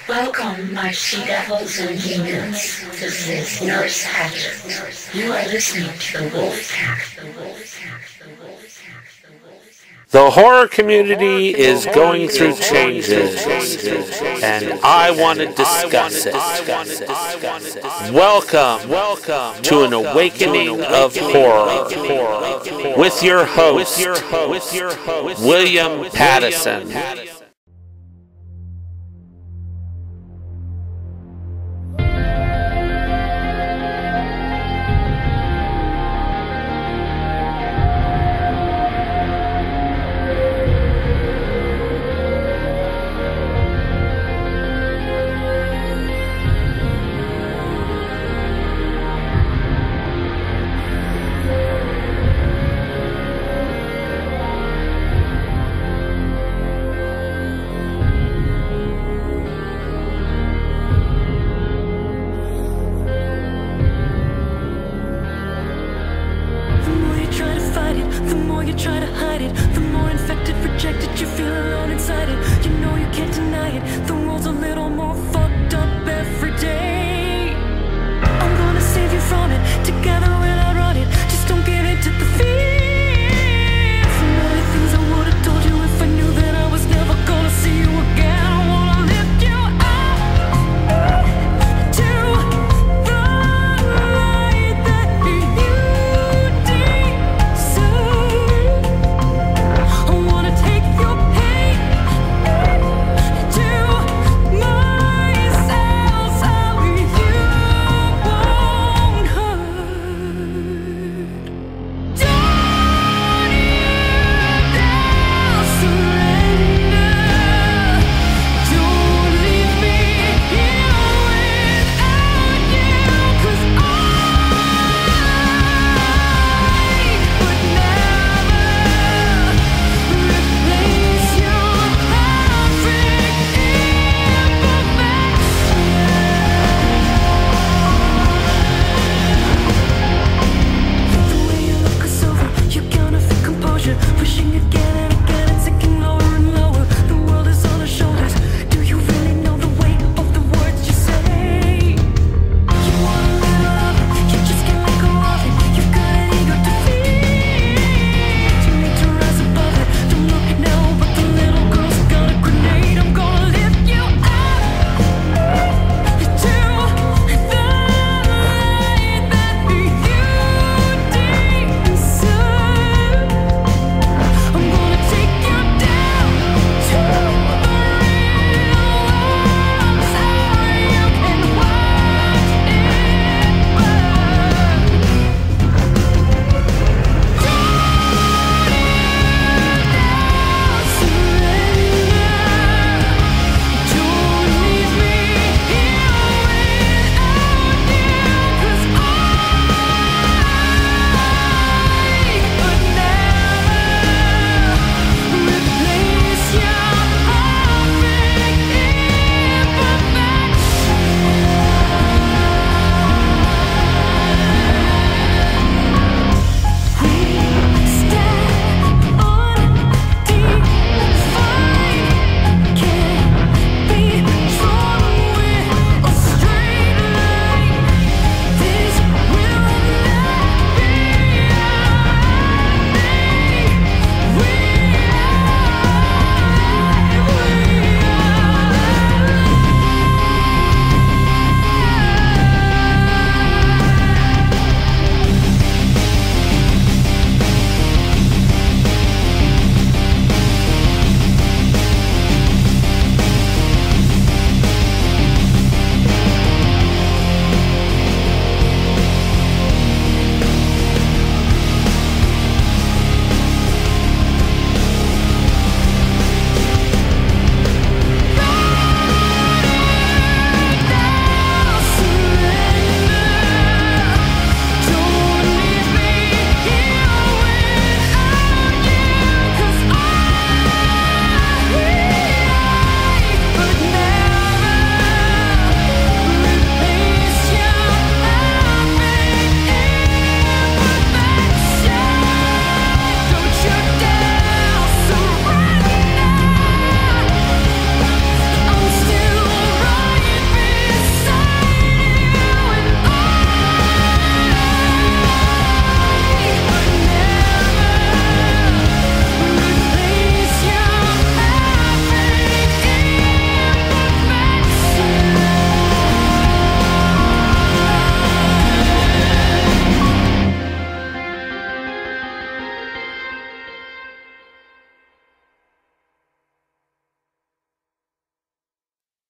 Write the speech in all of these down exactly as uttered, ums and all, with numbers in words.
Welcome, my she-devils and demons. This is Nurse Hatchet. You are listening to the Wolf Pack. The horror community is going through changes, and I want to discuss it. Welcome, welcome to an awakening of horror with your host, William Pattison. Take your pain to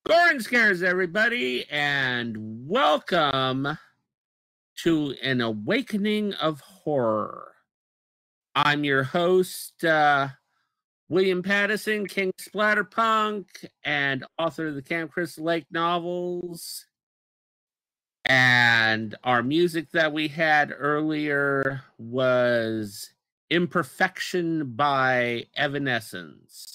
Gorin Scares, everybody, and welcome to an awakening of horror. I'm your host, uh, William Pattison, King of Splatter Punk, and author of the Camp Crystal Lake novels. And our music that we had earlier was Imperfection by Evanescence.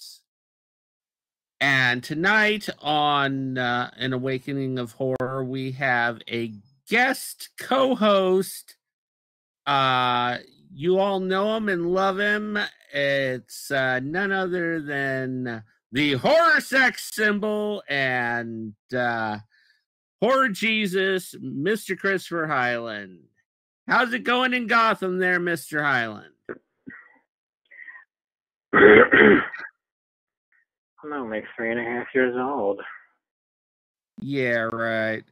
And tonight on uh, An Awakening of Horror, we have a guest co-host. Uh, you all know him and love him. It's uh, none other than the horror sex symbol and uh, horror Jesus, Mister Christopher Highland. How's it going in Gotham there, Mister Highland? I'm only three and a half years old. Yeah, right.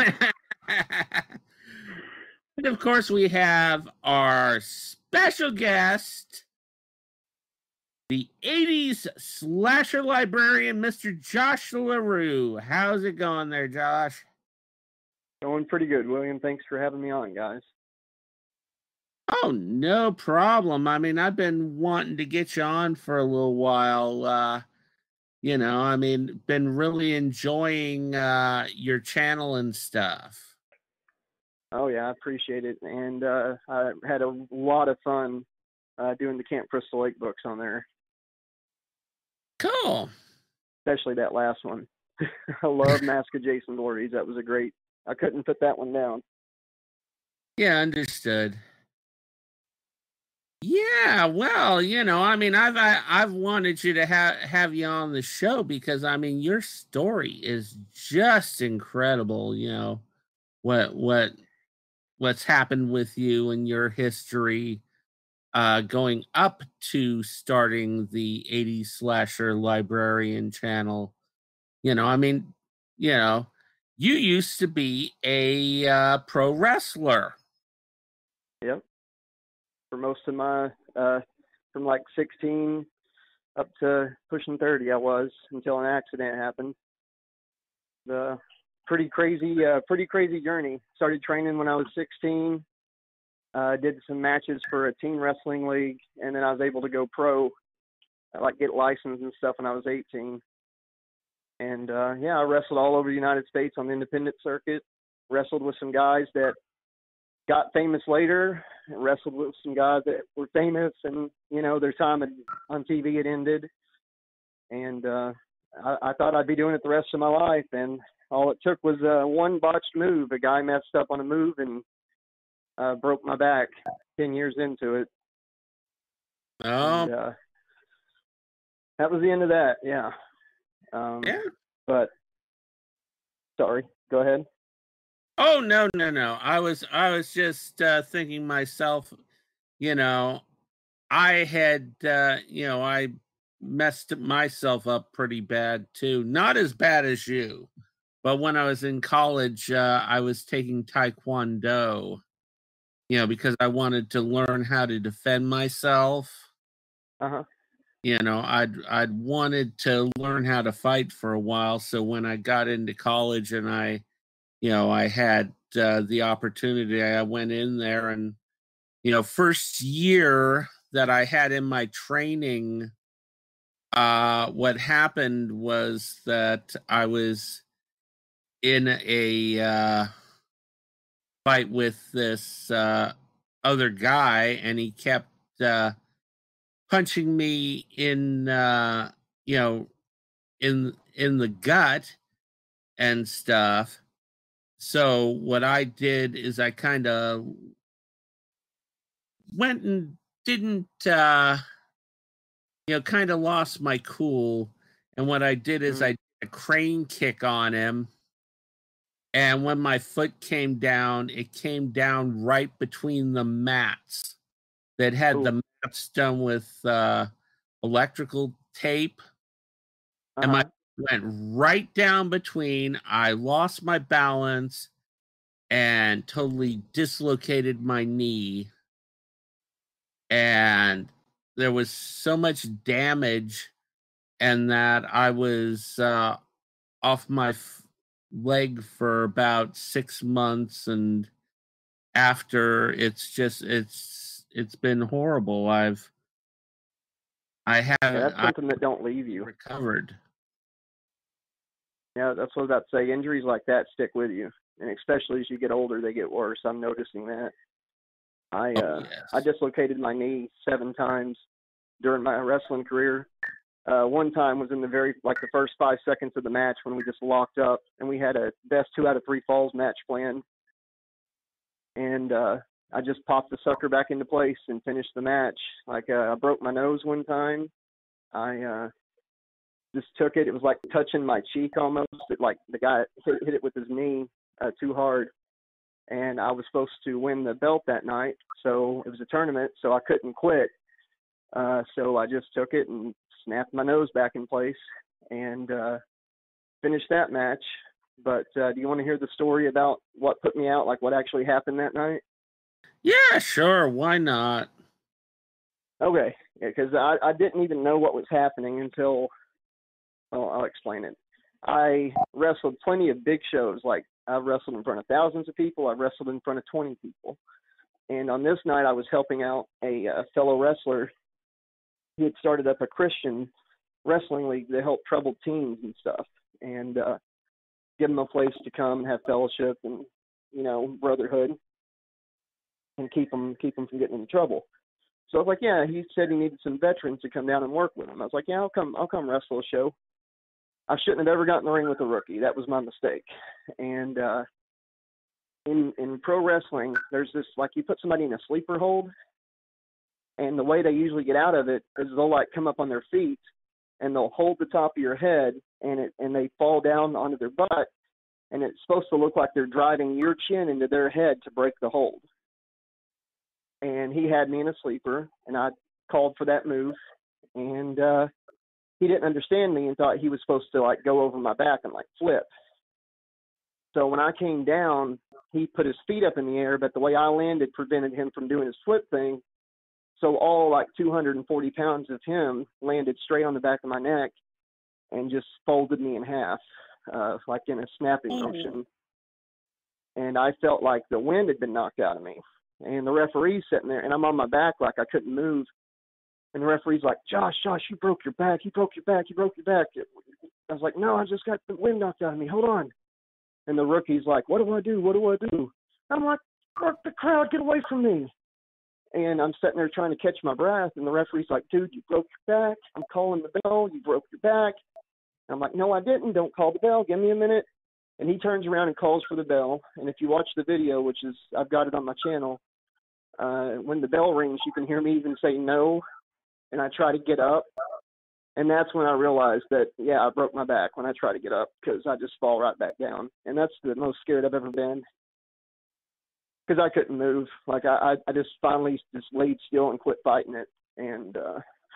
And of course, we have our special guest, the eighties Slasher Librarian, Mister Josh LaRue. How's it going there, Josh? Going pretty good, William. Thanks for having me on, guys. Oh, no problem. I mean, I've been wanting to get you on for a little while. Uh, you know, I mean, been really enjoying uh, your channel and stuff. Oh, yeah, I appreciate it. And uh, I had a lot of fun uh, doing the Camp Crystal Lake books on there. Cool. Especially that last one. I love Mask of Jason Voorhees. That was a great, I couldn't put that one down. Yeah, understood. Yeah, well, you know, I mean, I've I, I've wanted you to have have you on the show because I mean, your story is just incredible. You know, what what what's happened with you and your history, uh, going up to starting the eighties Slasher Librarian channel. You know, I mean, you know, you used to be a uh, pro wrestler. Yep. For most of my, uh, from like sixteen up to pushing thirty, I was, until an accident happened. The pretty crazy, uh, pretty crazy journey. Started training when I was sixteen. Uh, did some matches for a teen wrestling league, and then I was able to go pro, like get licensed and stuff when I was eighteen. And uh, yeah, I wrestled all over the United States on the independent circuit. Wrestled with some guys that got famous later. Wrestled with some guys that were famous, and you know their time on T V had ended. And uh, I, I thought I'd be doing it the rest of my life, and all it took was uh, one botched move. A guy messed up on a move and uh, broke my back. Ten years into it. Oh, and, uh, that was the end of that. Yeah. Um, yeah. But sorry, go ahead. Oh no, no, no. I was I was just uh, thinking myself, you know, I had uh, you know, I messed myself up pretty bad too. Not as bad as you. But when I was in college, uh, I was taking Taekwondo, you know, because I wanted to learn how to defend myself. Uh-huh. You know, I'd I'd wanted to learn how to fight for a while. So when I got into college and I, you know, I had uh, the opportunity, I went in there and, you know, first year that I had in my training, uh, what happened was that I was in a uh, fight with this uh, other guy, and he kept uh, punching me in, uh, you know, in in the gut and stuff. So what I did is I kind of went and didn't, uh, you know, kind of lost my cool. And what I did is Mm-hmm. I did a crane kick on him. And when my foot came down, it came down right between the mats that had Ooh. the mats done with uh, electrical tape. Uh-huh. And my went right down between. I lost my balance and totally dislocated my knee. And there was so much damage, and that I was uh, off my f- leg for about six months, and after it's just it's it's been horrible. I've I Yeah, haven't that's I something that don't leave you. recovered. Yeah, that's what I was about to say. Injuries like that stick with you, and especially as you get older, they get worse. I'm noticing that. I Oh uh, yes. I dislocated my knee seven times during my wrestling career. Uh, one time was in the very like the first five seconds of the match when we just locked up, and we had a best two out of three falls match planned, and uh, I just popped the sucker back into place and finished the match. Like uh, I broke my nose one time. I uh, just took it. It was like touching my cheek almost. It, like the guy hit, hit it with his knee uh, too hard. And I was supposed to win the belt that night. So it was a tournament, so I couldn't quit. Uh, so I just took it and snapped my nose back in place and uh, finished that match. But uh, do you want to hear the story about what put me out, like what actually happened that night? Yeah, sure. Why not? Okay, because I, I didn't even know what was happening until, well, I'll explain it. I wrestled plenty of big shows. Like I've wrestled in front of thousands of people. I've wrestled in front of twenty people. And on this night, I was helping out a, a fellow wrestler. He had started up a Christian wrestling league to help troubled teens and stuff, and uh, give them a place to come and have fellowship and, you know, brotherhood, and keep them keep them from getting into trouble. So I was like, yeah, he said he needed some veterans to come down and work with him. I was like, yeah, I'll come, I'll come wrestle a show. I shouldn't have ever gotten in the ring with a rookie. That was my mistake. And uh, in in pro wrestling, there's this, like, you put somebody in a sleeper hold, and the way they usually get out of it is they'll like come up on their feet and they'll hold the top of your head, and it and they fall down onto their butt, and it's supposed to look like they're driving your chin into their head to break the hold. And he had me in a sleeper, and I called for that move, and uh, he didn't understand me and thought he was supposed to like go over my back and like flip. So when I came down, he put his feet up in the air, but the way I landed prevented him from doing his flip thing. So all like two hundred forty pounds of him landed straight on the back of my neck and just folded me in half, uh, like in a snapping motion. And I felt like the wind had been knocked out of me. And the referee's sitting there, and I'm on my back like I couldn't move. And the referee's like, Josh, Josh, you broke your back. You broke your back. You broke your back. I was like, no, I just got the wind knocked out of me. Hold on. And the rookie's like, what do I do? What do I do? I'm like, fuck the crowd, get away from me. And I'm sitting there trying to catch my breath, and the referee's like, dude, you broke your back. I'm calling the bell. You broke your back. And I'm like, no, I didn't. Don't call the bell. Give me a minute. And he turns around and calls for the bell. And if you watch the video, which is, I've got it on my channel, uh, when the bell rings, you can hear me even say no. And I try to get up. And that's when I realized that, yeah, I broke my back when I try to get up, because I just fall right back down. And that's the most scared I've ever been, because I couldn't move. Like, I, I just finally just laid still and quit fighting it. And uh,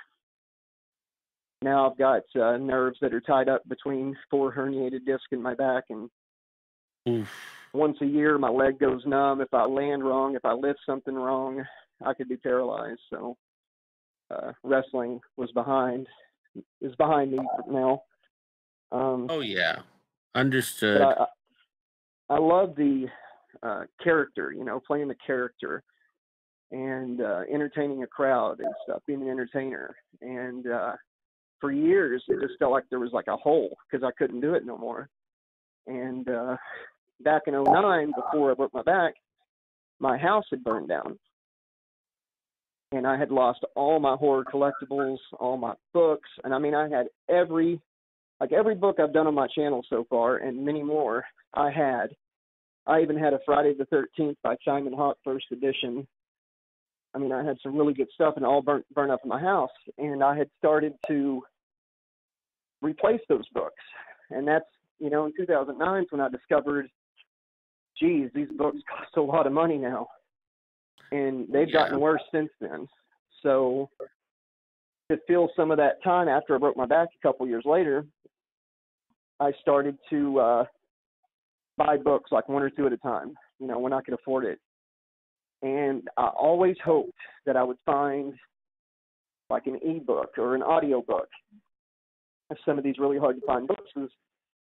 now I've got uh, nerves that are tied up between four herniated discs in my back. And Oof. Once a year, my leg goes numb. If I land wrong, if I lift something wrong, I could be paralyzed. So uh, wrestling was behind, is behind me now. Um, Oh yeah, understood. but I, I love the uh, character, you know, playing the character and uh, entertaining a crowd and stuff, being an entertainer. And uh, for years, it just felt like there was like a hole, because I couldn't do it no more. And uh, back in oh nine, before I broke my back, my house had burned down. And I had lost all my horror collectibles, all my books. And I mean, I had every, like every book I've done on my channel so far, and many more, I had. I even had a Friday the thirteenth by Simon Hawk first edition. I mean, I had some really good stuff, and it all burnt, burnt up in my house. And I had started to replace those books. And that's, you know, in two thousand nine when I discovered, geez, these books cost a lot of money now. And they've Yeah. gotten worse since then. So to fill some of that time after I broke my back a couple years later, I started to uh, buy books like one or two at a time, you know, when I could afford it. And I always hoped that I would find like an ebook or an audio book of some of these really hard to find books.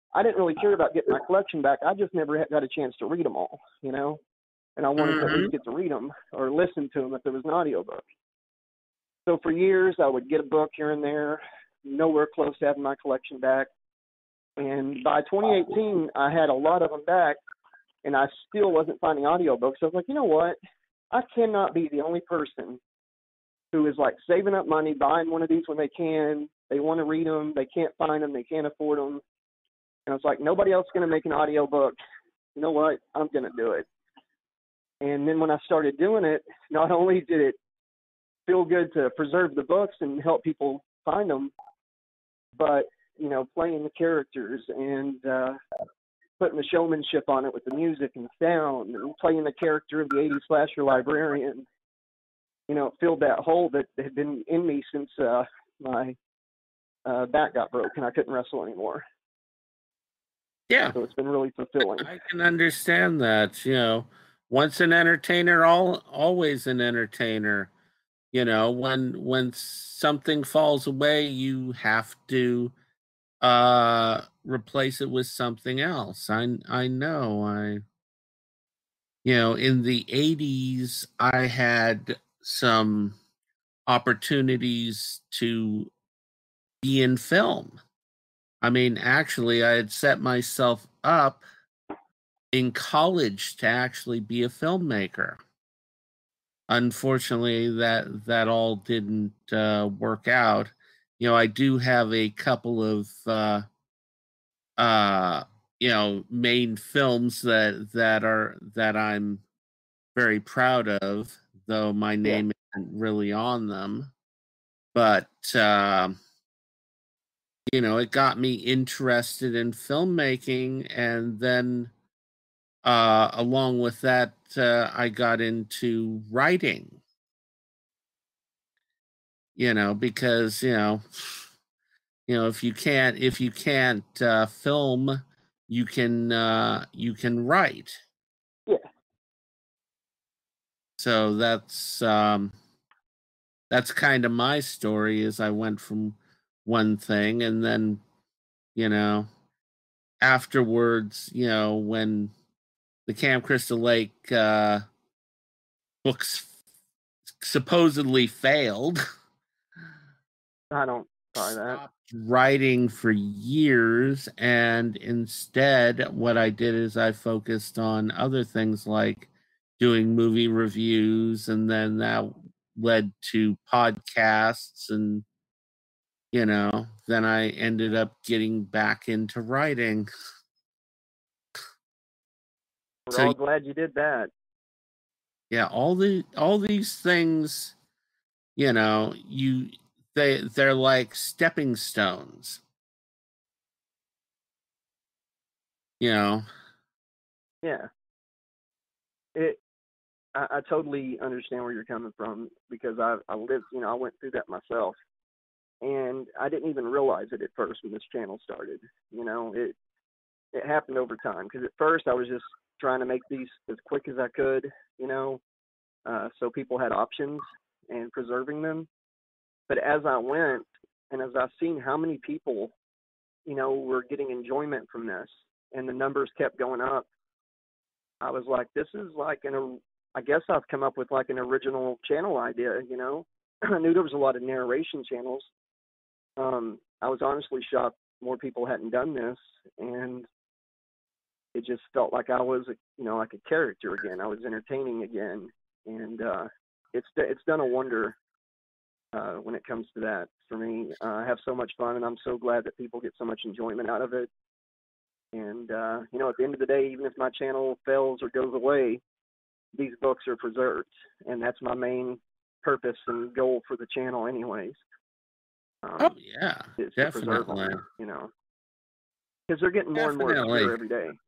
I didn't really care about getting my collection back. I just never got a chance to read them all, you know, and I wanted Mm-hmm. to at least get to read them or listen to them if there was an audiobook. So for years, I would get a book here and there, nowhere close to having my collection back. And by twenty eighteen, I had a lot of them back, and I still wasn't finding audiobooks. So I was like, you know what? I cannot be the only person who is like saving up money, buying one of these when they can. They want to read them. They can't find them. They can't afford them. And I was like, nobody else is going to make an audiobook. You know what? I'm going to do it. And then when I started doing it, not only did it feel good to preserve the books and help people find them, but, you know, playing the characters and uh, putting the showmanship on it with the music and the sound and playing the character of the eighties Slasher Librarian, you know, it filled that hole that had been in me since uh, my uh, back got broke and I couldn't wrestle anymore. Yeah. So it's been really fulfilling. I can understand that, you know, once an entertainer, all always an entertainer. You know, when when something falls away, you have to uh replace it with something else. I I know. I you know, in the eighties I had some opportunities to be in film. I mean, actually, I had set myself up in college to actually be a filmmaker. Unfortunately, that that all didn't uh, work out. You know, I do have a couple of uh, uh, you know main films that that are that I'm very proud of, though my name yeah. isn't really on them. But uh, you know, it got me interested in filmmaking, and then uh, along with that, uh, I got into writing. You know, because you know, you know, if you can't if you can't uh, film, you can uh, you can write. Yeah. So that's um, that's kind of my story. Is I went from one thing, and then, you know, afterwards, you know, when the Camp Crystal Lake uh, books supposedly failed. I don't buy that. Stopped writing for years, and instead what I did is I focused on other things like doing movie reviews, and then that led to podcasts, and you know, then I ended up getting back into writing. We're so, all glad you did that. Yeah, all the all these things, you know, you they they're like stepping stones. You know. Yeah. It I, I totally understand where you're coming from, because I I lived, you know, I went through that myself. And I didn't even realize it at first when this channel started. You know, it it happened over time, because at first I was just trying to make these as quick as I could, you know, uh, so people had options and preserving them. But as I went, and as I've seen how many people, you know, were getting enjoyment from this, and the numbers kept going up, I was like, this is like an, I guess I've come up with like an original channel idea, you know. I knew there was a lot of narration channels. Um, I was honestly shocked more people hadn't done this, and it just felt like I was, you know, like a character again. I was entertaining again, and uh, it's it's done a wonder uh, when it comes to that for me. Uh, I have so much fun, and I'm so glad that people get so much enjoyment out of it. And uh, you know, at the end of the day, even if my channel fails or goes away, these books are preserved, and that's my main purpose and goal for the channel, anyways. Um, oh yeah, is definitely. To preserve them, you know, because they're getting more definitely. and more obscure every day.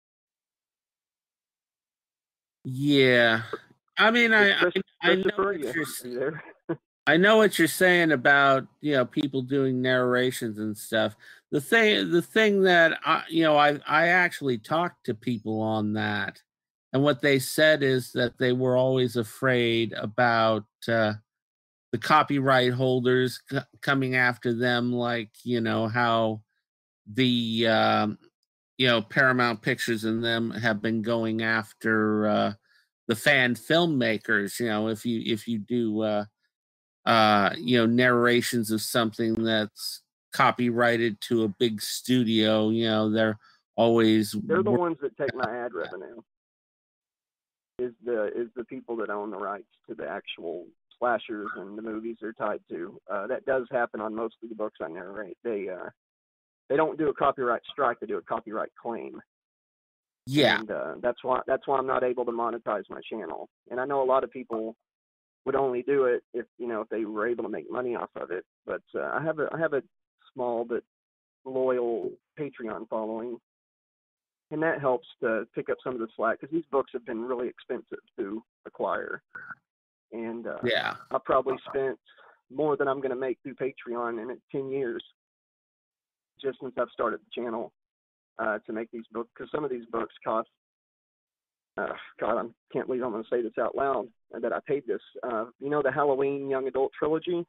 Yeah, I mean, I I, I know what you, you're you there. I know what you're saying about, you know, people doing narrations and stuff. The thing, the thing that I, you know, I I actually talked to people on that, and what they said is that they were always afraid about uh, the copyright holders c- coming after them, like, you know, how the um, you know, Paramount Pictures and them have been going after uh, the fan filmmakers. You know, if you if you do uh, uh, you know, narrations of something that's copyrighted to a big studio, you know, they're always they're the ones that take my ad revenue. Is the is the people that own the rights to the actual slashers and the movies they're tied to. Uh, that does happen on most of the books I narrate. They uh, they don't do a copyright strike; they do a copyright claim. Yeah, and uh, that's why that's why I'm not able to monetize my channel. And I know a lot of people would only do it if you know if they were able to make money off of it. But uh, I have a I have a small but loyal Patreon following, and that helps to pick up some of the slack because these books have been really expensive to acquire. And uh, yeah, I probably spent more than I'm going to make through Patreon in ten years just since I've started the channel uh, to make these books. Because some of these books cost, uh, God, I can't believe I'm going to say this out loud, that I paid this. Uh, you know the Halloween young adult trilogy?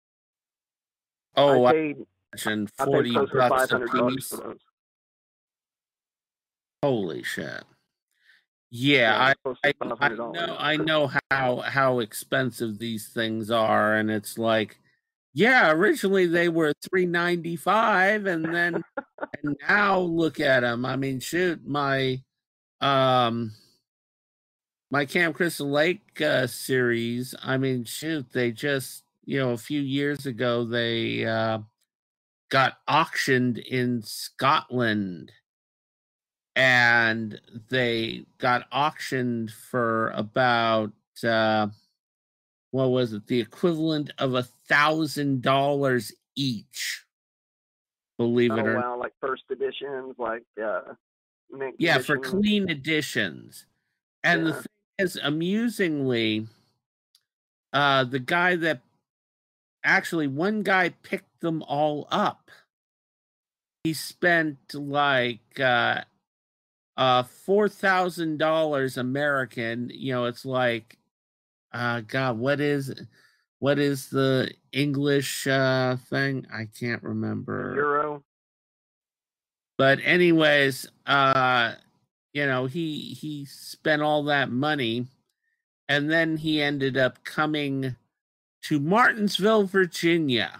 Oh, I paid, I, I forty paid close to bucks five hundred bucks piece. for those. Holy shit. Yeah, Yeah, I, I, I know I know how how expensive these things are, and it's like, yeah, originally they were three ninety-five, and then and now look at them. I mean, shoot, my um my Camp Crystal Lake uh, series. I mean, shoot, they just you know a few years ago they uh, got auctioned in Scotland. And they got auctioned for about uh, what was it? The equivalent of a thousand dollars each. Believe it oh, or not. wow, like first editions, like uh, mint Yeah, for editions. clean editions. And Yeah. the thing is, amusingly, uh, the guy that actually one guy picked them all up. He spent like uh, uh, four thousand dollars American. You know, it's like. Uh, God, what is what is the English uh, thing? I can't remember. A euro. But anyways, uh, you know, he he spent all that money, and then he ended up coming to Martinsville, Virginia,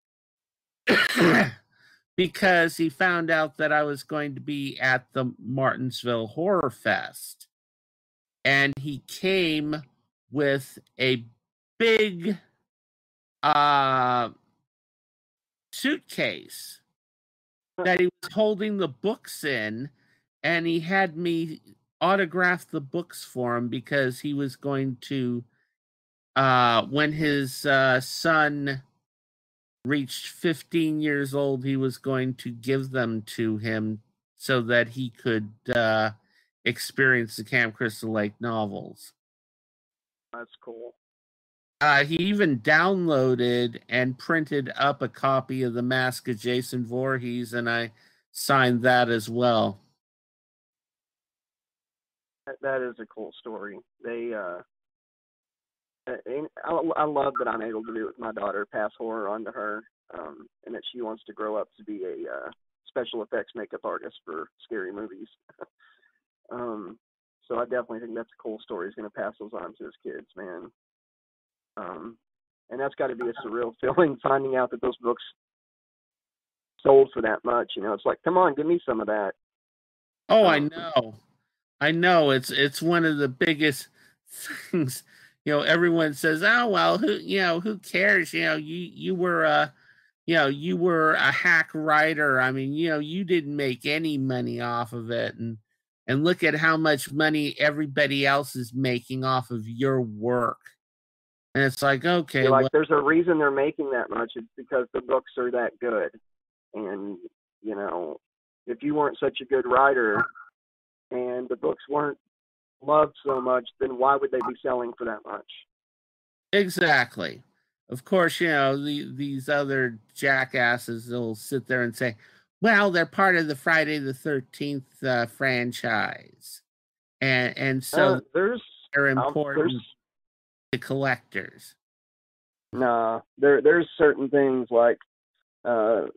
because he found out that I was going to be at the Martinsville Horror Fest, and he came with a big uh suitcase that he was holding the books in, and he had me autograph the books for him because he was going to uh when his uh son reached fifteen years old, he was going to give them to him so that he could uh experience the Camp Crystal Lake novels. That's cool. Uh, he even downloaded and printed up a copy of The Mask of Jason Voorhees, and I signed that as well. That, that is a cool story. They, uh, and I, I love that I'm able to do it with my daughter, pass horror on to her, um, and that she wants to grow up to be a uh, special effects makeup artist for scary movies. um, so I definitely think that's a cool story. He's going to pass those on to his kids, man. Um, and that's got to be a surreal feeling, finding out that those books sold for that much. You know, it's like, come on, give me some of that. Oh, um, I know, I know. It's it's one of the biggest things. You know, everyone says, "Oh well, who you know, who cares?" You know, you you were a, you know, you were a hack writer. I mean, you know, you didn't make any money off of it, and and look at how much money everybody else is making off of your work. And it's like, okay, You're like, well, there's a reason they're making that much. It's because the books are that good. And, you know, if you weren't such a good writer and the books weren't loved so much, then why would they be selling for that much? Exactly. Of course, you know, the, these other jackasses will sit there and say, well, they're part of the Friday the thirteenth uh, franchise. And, and so uh, there's, they're important. Um, there's, the collectors. Nah, there there's certain things like uh,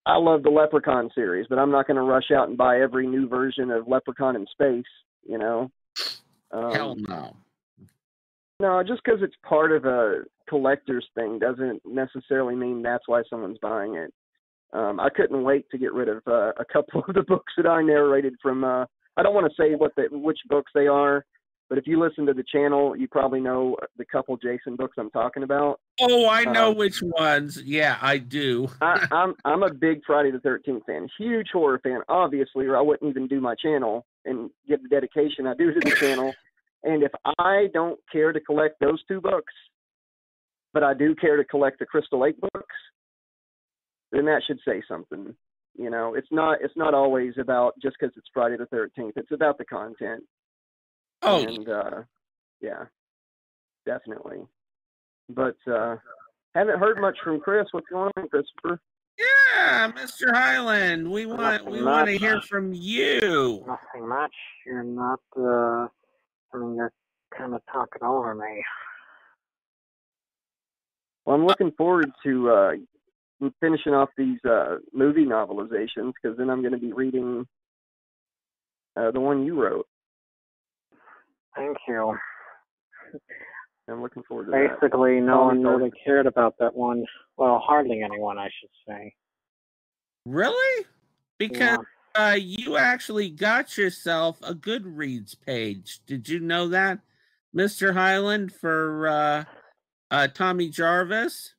I love the Leprechaun series, but I'm not going to rush out and buy every new version of Leprechaun in Space, you know? Um, Hell no. No, just because it's part of a collector's thing doesn't necessarily mean that's why someone's buying it. Um, I couldn't wait to get rid of uh, a couple of the books that I narrated from, uh, I don't want to say what the, which books they are, but if you listen to the channel, you probably know the couple Jason books I'm talking about. Oh, I know Um, which ones. Yeah, I do. I, I'm I'm a big Friday the thirteenth fan, huge horror fan, obviously, or I wouldn't even do my channel and give the dedication I do to the channel. And if I don't care to collect those two books, but I do care to collect the Crystal Lake books, then that should say something. You know, it's not it's not always about just because it's Friday the thirteenth. It's about the content. Oh, and uh, yeah, definitely. But uh, haven't heard much from Chris. What's going on, Christopher? yeah, Mister Highland, we want Nothing we want to much. hear from you. Nothing much. You're not, uh, I mean, you're kind of talking over me. Well, I'm looking forward to uh, finishing off these uh, movie novelizations, because then I'm going to be reading uh, the one you wrote. Thank you. I'm looking forward to that. Basically, no Tommy one told- really cared about that one. Well, hardly anyone, I should say. Really? Because Yeah. uh, you actually got yourself a Goodreads page. Did you know that, Mister Highland, for uh, uh, Tommy Jarvis?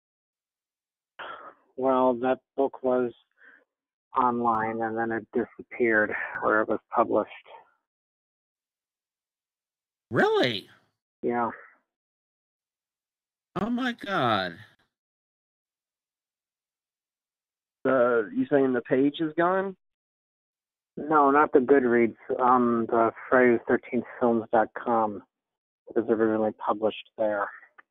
Well, that book was online, and then it disappeared where it was published. Really? Yeah. Oh my God. Uh, you saying the page is gone? No, not the Goodreads. Um, the Friday the thirteenth films dot com. It was originally published there.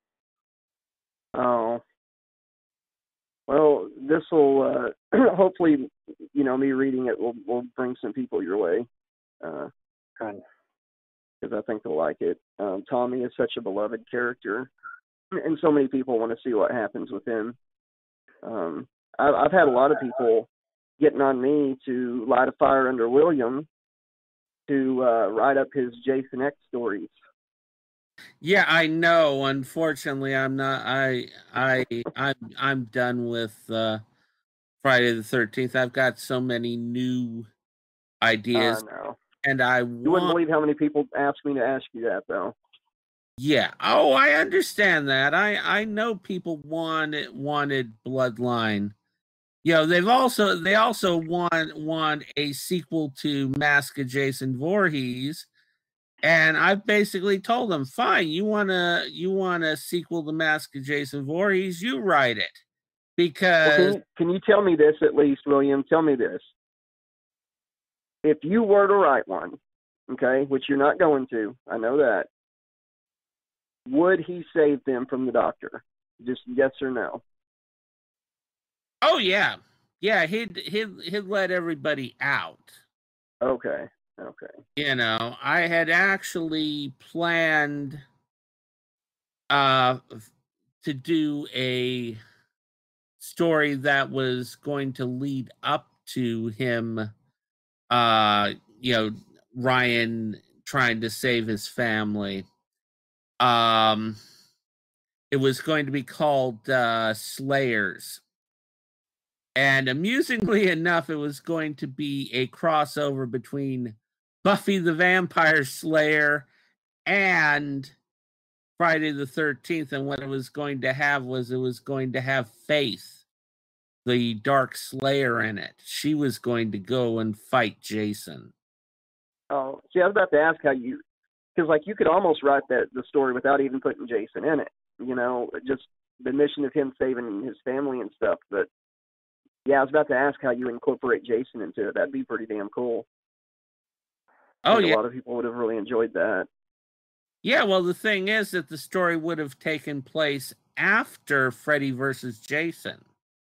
Oh. Well, this will uh, hopefully, you know, me reading it will will bring some people your way. Uh, Good. because I think they'll like it. Um, Tommy is such a beloved character, and so many people want to see what happens with him. Um, I, I've had a lot of people getting on me to light a fire under William to uh, write up his Jason X stories. Yeah, I know. Unfortunately, I'm not. I I I'm I'm done with uh, Friday the thirteenth. I've got so many new ideas, Uh, no. and I You wouldn't want. believe how many people ask me to ask you that, though. Yeah. Oh, I understand that. I I know people wanted wanted Bloodline. You know, they've also they also want want a sequel to Mask of Jason Voorhees, and I've basically told them, fine, you wanna you want a sequel to Mask of Jason Voorhees, you write it, Well, because can, you, can you tell me this at least, William? Tell me this. If you were to write one, okay, which you're not going to, I know that, would he save them from the Doctor? Just yes or no. oh yeah, yeah, he'd he'd he'd let everybody out. Okay, okay. You know, I had actually planned uh to do a story that was going to lead up to him, uh you know, Ryan trying to save his family. Um it was going to be called uh Slayers, and amusingly enough, it was going to be a crossover between Buffy the Vampire Slayer and Friday the thirteenth. And what it was going to have was it was going to have Faith, the Dark Slayer, in it. She was going to go and fight Jason. Oh, see, I was about to ask how you, because like you could almost write that the story without even putting Jason in it. You know, just the mission of him saving his family and stuff. But yeah, I was about to ask how you incorporate Jason into it. That'd be pretty damn cool. I Oh, think yeah. a lot of people would have really enjoyed that. Yeah, well, the thing is that the story would have taken place after Freddy versus Jason.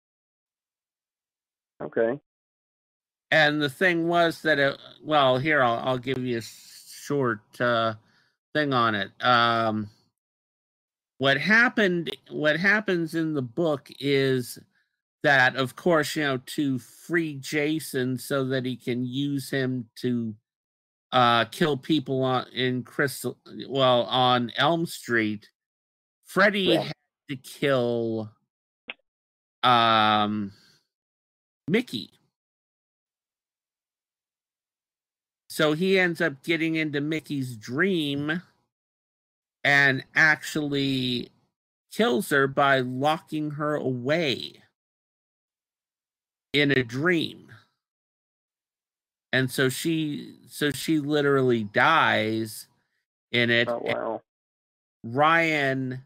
Okay. And the thing was that, it, well, here, I'll, I'll give you a short uh, thing on it. Um, what happened, what happens in the book is that, of course, you know, to free Jason so that he can use him to uh, kill people on in Crystal, well, on Elm Street, Freddy Yeah. had to kill um, Mickey. So he ends up getting into Mickey's dream and actually kills her by locking her away in a dream. And so she so she literally dies in it. Oh, wow. Ryan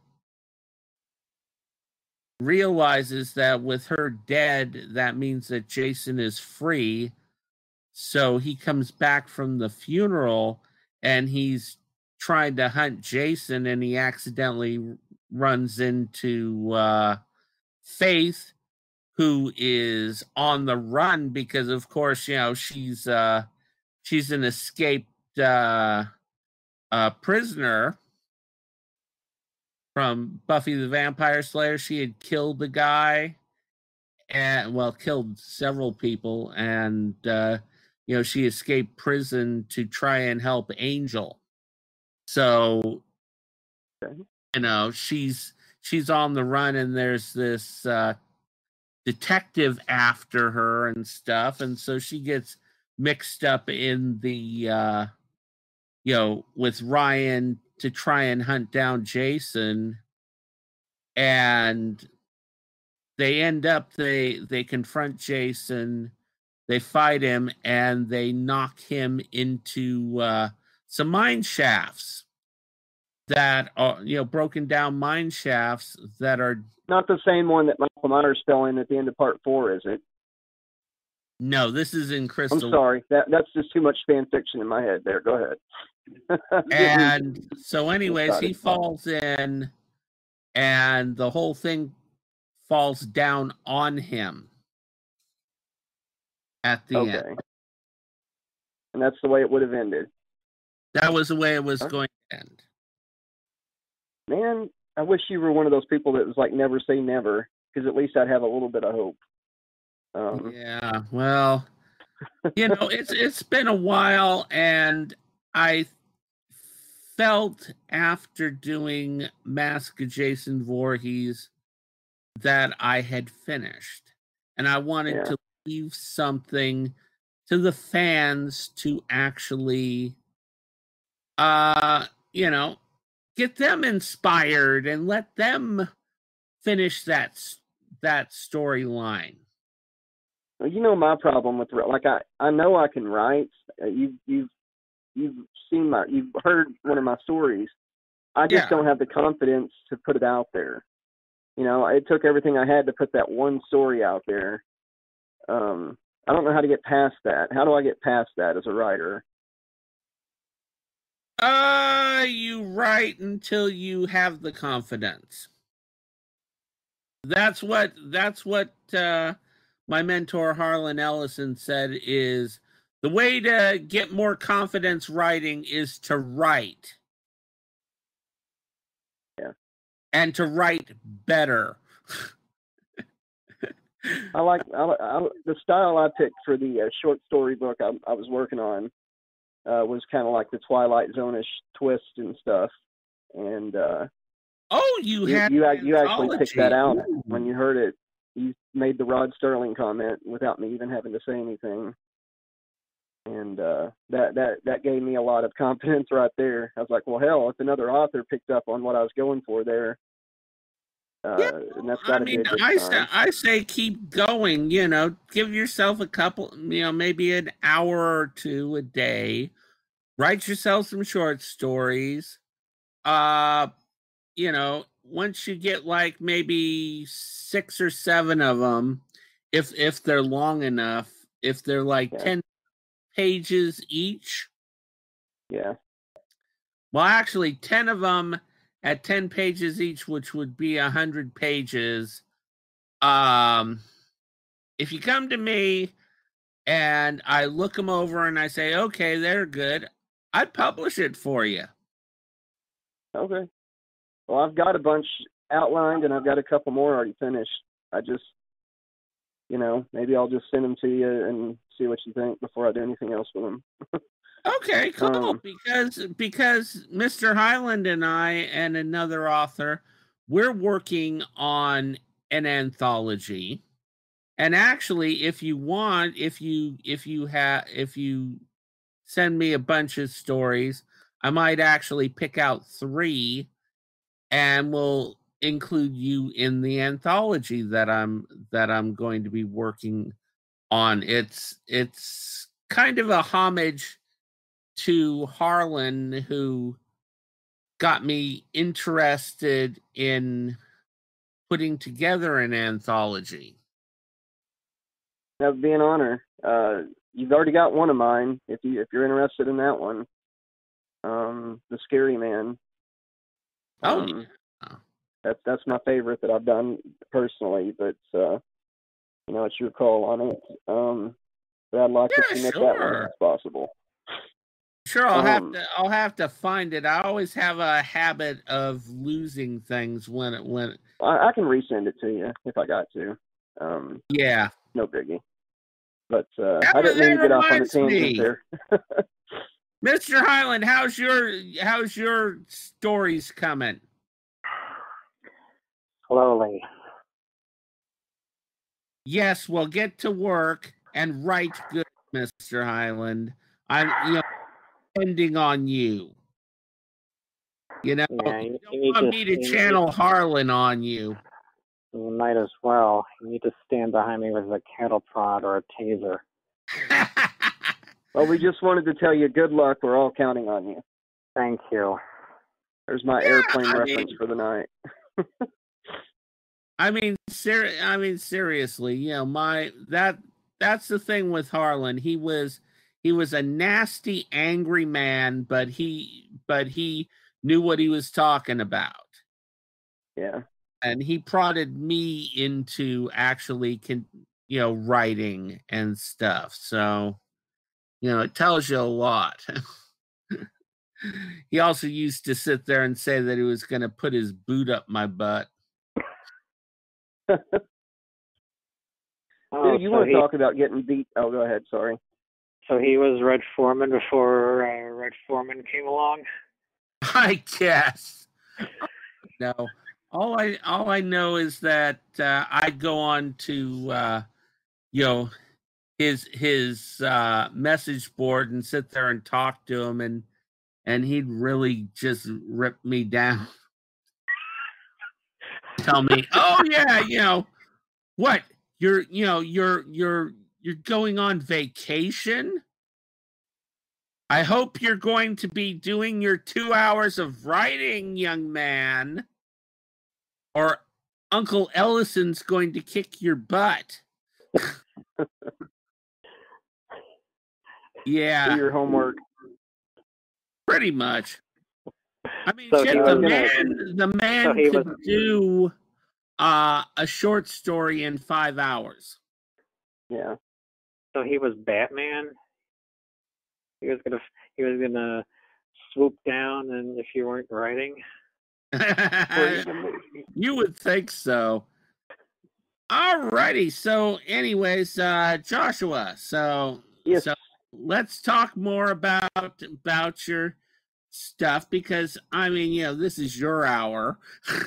realizes that with her dead, that means that Jason is free. So he comes back from the funeral and he's trying to hunt Jason, and he accidentally runs into uh, Faith, who is on the run because, of course, you know, she's uh, she's an escaped uh, uh, prisoner from Buffy the Vampire Slayer. She had killed the guy, and well, killed several people, and uh, you know, she escaped prison to try and help Angel. So, Okay. you know, she's she's on the run, and there's this uh, detective after her and stuff, and so she gets mixed up in the uh, you know, with Ryan to try and hunt down Jason, and they end up they they confront Jason, they fight him, and they knock him into uh, some mine shafts that are, you know, broken down mine shafts that are Not the same one that Michael Myers fell in at the end of part four, is it? no. This is in Crystal. I'm sorry. That that's just too much fan fiction in my head. There, go ahead. And so, anyways, he falls in, and the whole thing falls down on him at the okay. end. And that's the way it would have ended. That was the way it was Huh? going to end. Man, I wish you were one of those people that was like never say never, because at least I'd have a little bit of hope. Um, Yeah, well, you know, it's it's been a while, and I felt after doing Mask of Jason Voorhees that I had finished, and I wanted Yeah. to leave something to the fans to actually, uh, you know, get them inspired and let them finish that that storyline. Well, you know my problem with like I I know I can write. Uh, you you've you've seen my you've heard one of my stories. I just Yeah. don't have the confidence to put it out there. You know, it took everything I had to put that one story out there. Um, I don't know how to get past that. How do I get past that as a writer? Uh, you write until you have the confidence. That's what that's what uh, my mentor Harlan Ellison said is the way to get more confidence writing is to write. Yeah. And to write better. I like I, I, the style I picked for the uh, short story book I, I was working on uh, was kind of like the Twilight Zone-ish twist and stuff. And uh, oh, you, you had you, you actually picked that out Ooh. when you heard it. You made the Rod Sterling comment without me even having to say anything, and uh, that that that gave me a lot of confidence right there. I was like, well, hell, if another author picked up on what I was going for there. Uh, yeah, and that's I got to mean, be a good I sign. say, I say keep going, you know, give yourself a couple, you know, maybe an hour or two a day, write yourself some short stories. Uh, you know, once you get like maybe six or seven of them, if if they're long enough, if they're like Yeah. ten pages each. Yeah. Well, actually, ten of them at ten pages each, which would be a hundred pages. Um, if you come to me and I look them over and I say, okay, they're good, I'd publish it for you. Okay. Well, I've got a bunch outlined, and I've got a couple more already finished. I just you know, maybe I'll just send them to you and see what you think before I do anything else with them. Okay, cool. Um, because because Mister Highland and I and another author, we're working on an anthology. And actually, if you want, if you if you have if you send me a bunch of stories, I might actually pick out three and we'll include you in the anthology that I'm that I'm going to be working on. It's it's kind of a homage to Harlan, who got me interested in putting together an anthology. that would be an honor. Uh, you've already got one of mine. If you if you're interested in that one, um, the Scary Man. Oh, Um, yeah. that's that's my favorite that I've done personally. But uh, you know, it's your call on it. Um, but I'd like Yeah, to submit that one sure. if possible. Sure, I'll have Um, to. I'll have to find it. I always have a habit of losing things when it when. I, I can resend it to you if I got to. Um, Yeah, no biggie. But uh, that, I didn't mean to that get off on a reminds tangent me, there. Mister Highland. How's your how's your stories coming? Slowly. Yes, well, get to work and write good, Mister Highland. I'm you know depending on you. You know, Yeah, you you, don't you need want to. me to You, channel Harlan on you. you might as well. You need to stand behind me with a cattle prod or a taser. Well, we just wanted to tell you good luck. We're all counting on you. Thank you. There's my Yeah, airplane I reference mean- for the night. I mean, ser- I mean, seriously, you know, my that that's the thing with Harlan. He was he was a nasty, angry man, but he but he knew what he was talking about, Yeah. and he prodded me into actually, can you know, writing and stuff. So, you know, it tells you a lot. He also used to sit there and say that he was going to put his boot up my butt. Oh, Dude, you so want to he, talk about getting beat? Oh, go ahead. Sorry. So he was Red Foreman before uh, Red Foreman came along? I guess. No. All I all I know is that uh, I go on to uh, you know his his uh, message board and sit there and talk to him, and and he'd really just rip me down. Tell me, oh yeah, you know what? You're you know you're you're you're going on vacation. I hope you're going to be doing your two hours of writing, young man, or Uncle Ellison's going to kick your butt. Yeah. Do your homework. Pretty much. I mean, So shit, he the was man, gonna- the man So he could was- do uh, a short story in five hours. Yeah. So he was Batman? He was gonna he was gonna swoop down and if you weren't writing? You would think so. Alrighty. So, anyways, uh, Joshua. So, Yes. so let's talk more about about your stuff because I mean, you know, this is your hour.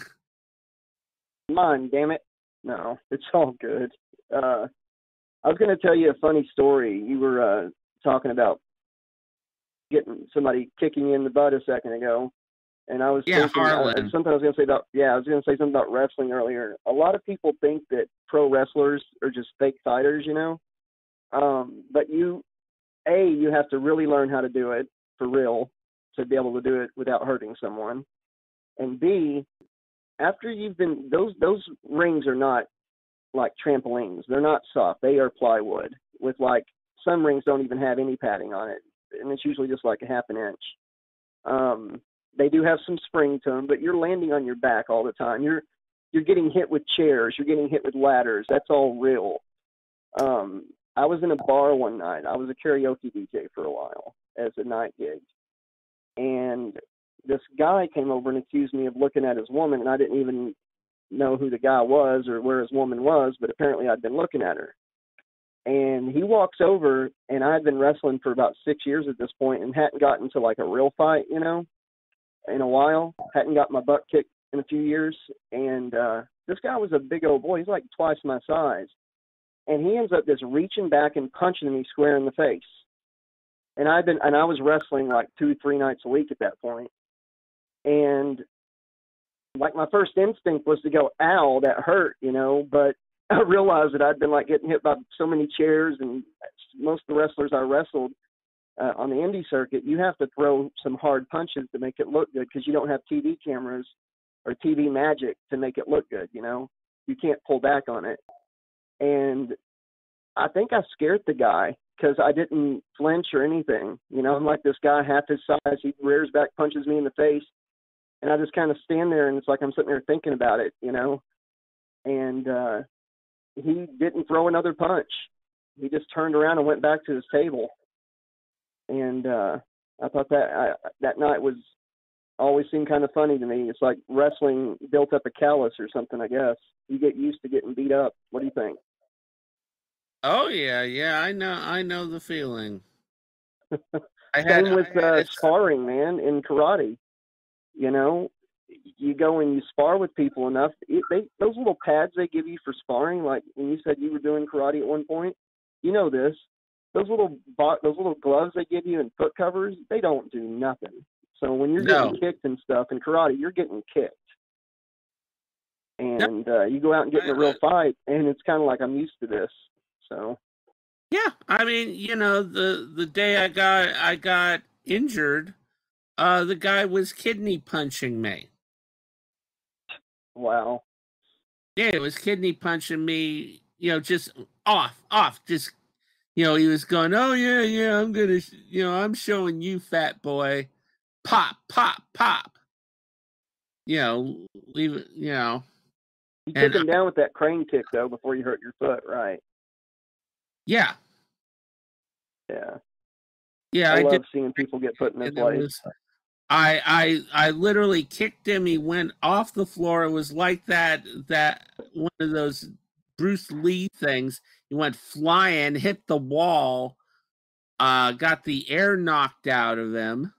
Mine, damn it. No, it's all good. Uh, I was going to tell you a funny story. You were uh, talking about getting somebody kicking you in the butt a second ago. And I was Yeah, thinking, uh, Harlan. something I was going to say about, yeah, I was going to say something about wrestling earlier. A lot of people think that pro wrestlers are just fake fighters, you know? Um, but you, A, you have to really learn how to do it for real to be able to do it without hurting someone. And B, after you've been, those, those rings are not like trampolines. They're not soft. They are plywood with like, some rings don't even have any padding on it. And it's usually just like a half an inch. Um, They do have some spring to them, but you're landing on your back all the time. You're you're getting hit with chairs. You're getting hit with ladders. That's all real. Um, I was in a bar one night. I was a karaoke D J for a while as a night gig. And this guy came over and accused me of looking at his woman, and I didn't even know who the guy was or where his woman was, but apparently I'd been looking at her. And he walks over, and I had been wrestling for about six years at this point and hadn't gotten to like a real fight, you know, in a while. Hadn't got my butt kicked in a few years. And uh, this guy was a big old boy. He's like twice my size. And he ends up just reaching back and punching me square in the face. And I've been, and I was wrestling like two, three nights a week at that point. And like my first instinct was to go, ow, that hurt, you know, but I realized that I'd been like getting hit by so many chairs, and most of the wrestlers I wrestled uh, on the indie circuit, you have to throw some hard punches to make it look good because you don't have T V cameras or T V magic to make it look good, you know. You can't pull back on it. And I think I scared the guy because I didn't flinch or anything. You know, I'm like this guy half his size. He rears back, punches me in the face, and I just kind of stand there, and it's like I'm sitting there thinking about it, you know. And uh, he didn't throw another punch. He just turned around and went back to his table. And uh, I thought that I, that night was always seemed kind of funny to me. It's like wrestling built up a callus or something, I guess. You get used to getting beat up. What do you think? Oh yeah, yeah, I know, I know the feeling. I Same had, with I had uh, sparring, man, in karate. You know, you go and you spar with people enough. It, they those little pads they give you for sparring, like when you said you were doing karate at one point, you know this. Those little those little gloves they give you and foot covers, they don't do nothing. So when you're no. getting kicked and stuff in karate, you're getting kicked. And uh, you go out and get in a real fight, and it's kind of like I'm used to this. So. Yeah, I mean, you know, the the day I got I got injured, uh, the guy was kidney punching me. Wow. Yeah, it was kidney punching me. You know, just off, off, just. You know, he was going, oh, yeah, yeah, I'm going to, you know, I'm showing you, fat boy. Pop, pop, pop. You know, leave it, you know. You took him down with that crane kick, though, before you hurt your foot, right? Yeah. Yeah. Yeah, I, I love did. seeing people get put in their place. I, I, I literally kicked him. He went off the floor. It was like that, that one of those Bruce Lee things. He went flying, hit the wall, uh, got the air knocked out of him,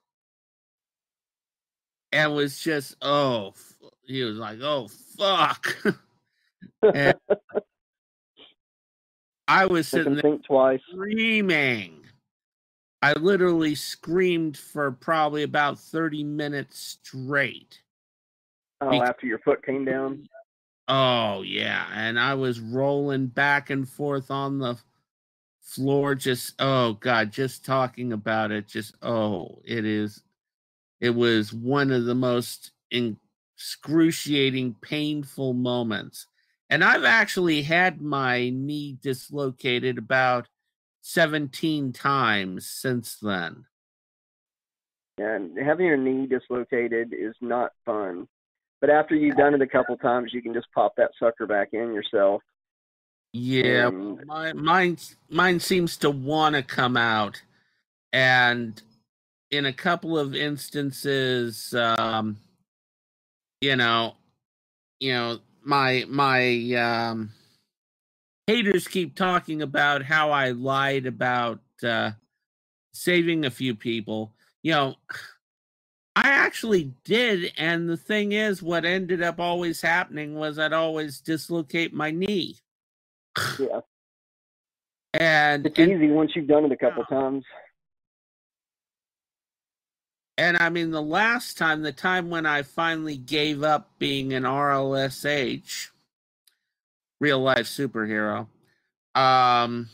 and was just, oh, he was like, oh, fuck. And I was sitting there think twice. screaming. I literally screamed for probably about thirty minutes straight. Oh, because, after your foot came down? Oh, yeah. And I was rolling back and forth on the floor, just, oh, God, just talking about it. Just, oh, it is, it was one of the most excruciating, painful moments. And I've actually had my knee dislocated about seventeen times since then. And having your knee dislocated is not fun. But after you've done it a couple times, you can just pop that sucker back in yourself. Yeah, and my, mine, mine seems to want to come out. And in a couple of instances, um, you know, you know, my, my um, haters keep talking about how I lied about uh, saving a few people. You know, I actually did, and the thing is, what ended up always happening was I'd always dislocate my knee. Yeah. And it's and, easy once you've done it a couple times. And I mean, the last time, the time when I finally gave up being an R L S H, real life superhero, um,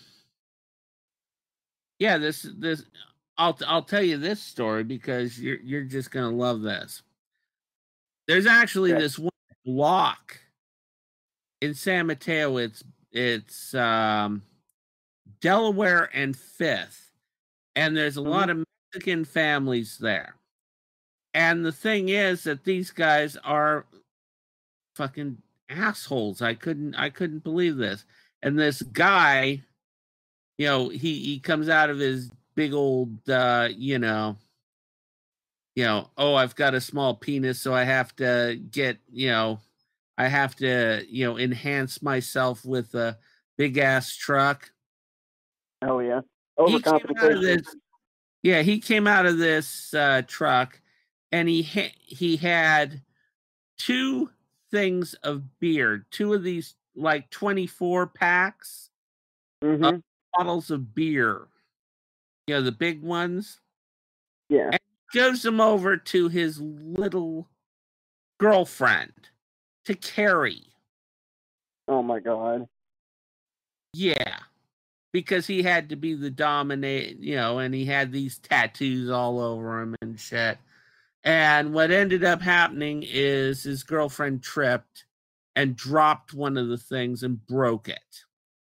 yeah, this this. I'll I'll tell you this story because you're you're just gonna love this. There's actually okay. this one block in San Mateo. It's it's um, Delaware and Fifth, and there's a mm-hmm. lot of Mexican families there. And the thing is that these guys are fucking assholes. I couldn't I couldn't believe this. And this guy, you know, he he comes out of his big old, uh, you know, you know, oh, I've got a small penis, so I have to get, you know, I have to, you know, enhance myself with a big ass truck. Oh yeah, He came out of overcompensation. this, yeah, he came out of this uh, truck, and he ha- he had two things of beer, two of these like twenty-four packs of Mhm. bottles of beer, you know, the big ones. Yeah. And he gives them over to his little girlfriend to carry. Oh my God. Yeah, because he had to be the dominate, you know, and he had these tattoos all over him and shit. And what ended up happening is his girlfriend tripped and dropped one of the things and broke it.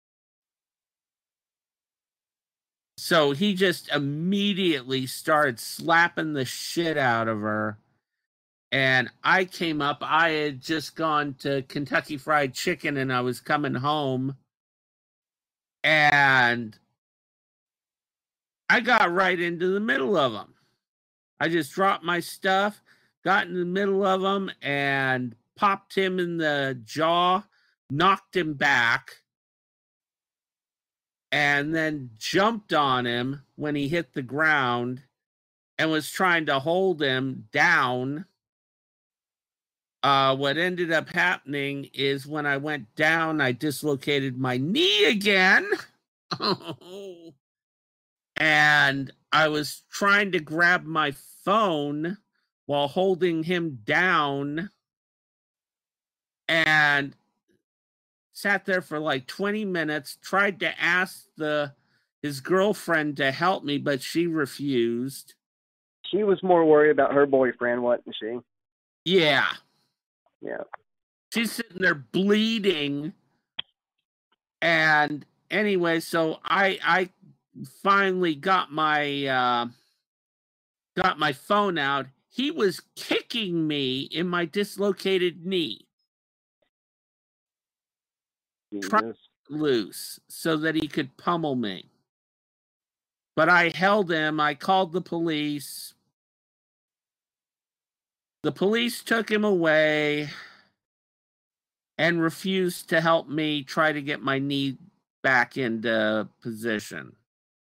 So he just immediately started slapping the shit out of her. And I came up, I had just gone to Kentucky Fried Chicken and I was coming home. And I got right into the middle of them. I just dropped my stuff, got in the middle of him, and popped him in the jaw, knocked him back, and then jumped on him when he hit the ground and was trying to hold him down. Uh, what ended up happening is when I went down, I dislocated my knee again. And I was trying to grab my phone while holding him down and sat there for like twenty minutes, tried to ask the his girlfriend to help me, but she refused. She was more worried about her boyfriend, wasn't she? Yeah. Yeah. She's sitting there bleeding. And anyway, so I I finally got my uh, got my phone out. He was kicking me in my dislocated knee, trying Jesus. to get loose so that he could pummel me. But I held him. I called the police. The police took him away and refused to help me try to get my knee back into position.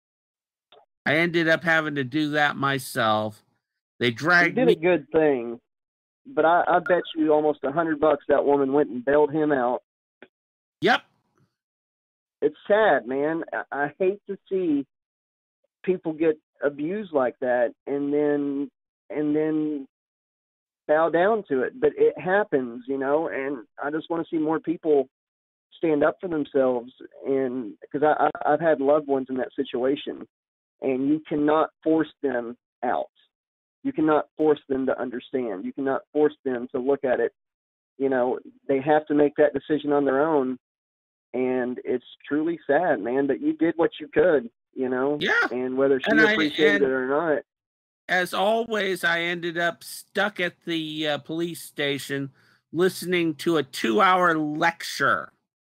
I ended up having to do that myself. They You dragged did me. a good thing, but I, I bet you almost a hundred bucks that woman went and bailed him out. Yep. It's sad, man. I, I hate to see people get abused like that and then and then bow down to it. But it happens, you know. And I just want to see more people stand up for themselves. And because I, I I've had loved ones in that situation, and you cannot force them out. You cannot force them to understand. You cannot force them to look at it. You know, they have to make that decision on their own. And it's truly sad, man, but you did what you could, you know? Yeah. And whether she And I- appreciated and- it or not. As always, I ended up stuck at the uh, police station listening to a two-hour lecture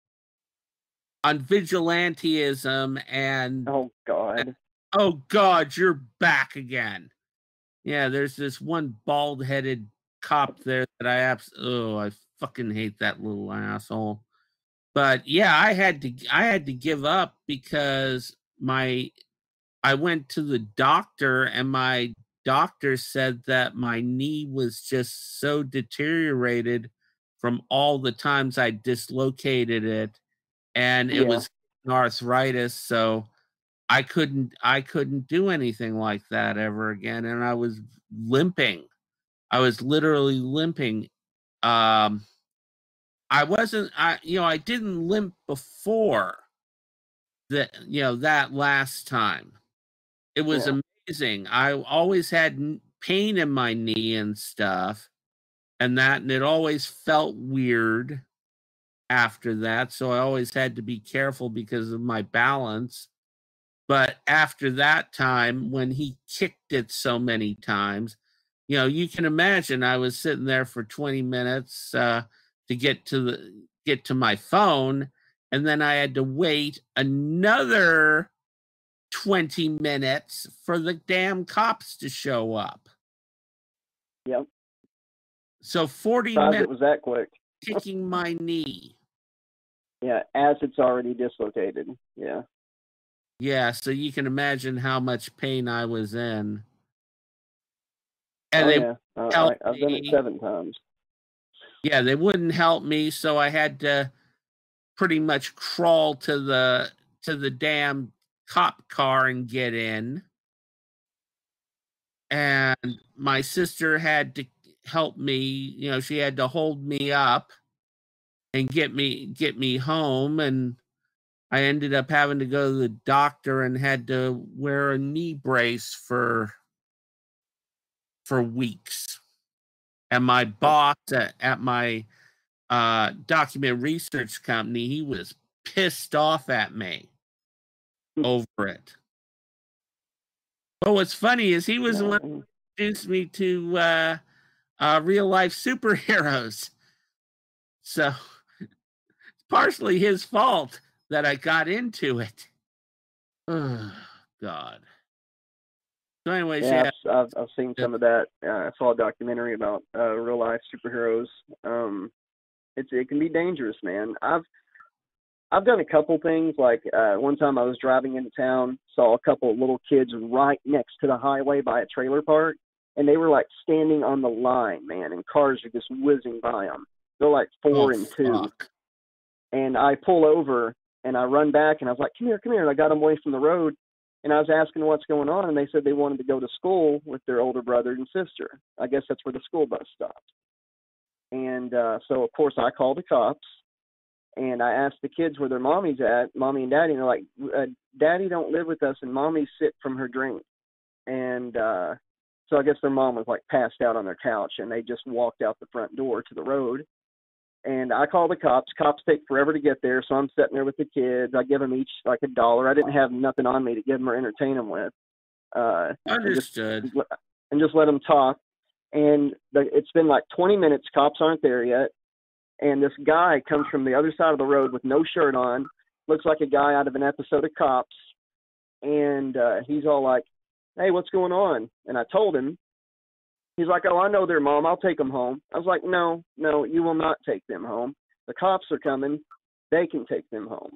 on vigilantism and Oh, God. oh God, you're back again. Yeah, there's this one bald-headed cop there that I abs- oh, I fucking hate that little asshole. But yeah, I had to I had to give up because my I went to the doctor and my doctor said that my knee was just so deteriorated from all the times I dislocated it, and it Yeah. was arthritis, so I couldn't I couldn't do anything like that ever again, and I was limping. I was literally limping. Um, I wasn't I you know, I didn't limp before that, you know, that last time. It was Yeah. amazing. I always had n- pain in my knee and stuff, and that, and it always felt weird after that. So I always had to be careful because of my balance. But after that time, when he kicked it so many times, you know, you can imagine I was sitting there for twenty minutes uh, to get to the get to my phone, and then I had to wait another twenty minutes for the damn cops to show up. Yep. So forty Besides, minutes. it was that quick. kicking my knee. Yeah, as it's already dislocated. Yeah. Yeah, so you can imagine how much pain I was in. And oh they yeah, uh, helped I, I've done it me. seven times. Yeah, they wouldn't help me, so I had to pretty much crawl to the to the damn cop car and get in. And my sister had to help me, you know, she had to hold me up and get me get me home, and I ended up having to go to the doctor and had to wear a knee brace for for weeks. And my boss at, at my uh, document research company, he was pissed off at me over it. But what's funny is he was the one who introduced me to uh, uh, real life superheroes. So it's partially his fault that I got into it. Oh, God. So anyways, yeah, yeah. I've, I've, I've seen some of that. Uh, I saw a documentary about uh, real life superheroes. Um, it's it can be dangerous, man. I've I've done a couple things. Like uh, one time I was driving into town, saw a couple of little kids right next to the highway by a trailer park, and they were like standing on the line, man, and cars are just whizzing by them. They're like four Oh, and two. fuck. And I pull over and I run back and I was like, come here, come here. And I got them away from the road. And I was asking what's going on. And they said they wanted to go to school with their older brother and sister. I guess that's where the school bus stopped. And uh, so, of course, I called the cops. And I asked the kids where their mommy's at, mommy and daddy. And they're like, uh, daddy don't live with us and mommy's sick from her drink. And uh, so I guess their mom was like passed out on their couch. And they just walked out the front door to the road. And I call the cops. Cops take forever to get there, so I'm sitting there with the kids. I give them each like a dollar. I didn't have nothing on me to give them or entertain them with. Uh, Understood. And just, and just let them talk. And the, it's been like twenty minutes. Cops aren't there yet. And this guy comes from the other side of the road with no shirt on. Looks like a guy out of an episode of Cops. And uh, he's all like, hey, what's going on? And I told him. He's like, oh, I know their mom. I'll take them home. I was like, no, no, you will not take them home. The cops are coming. They can take them home.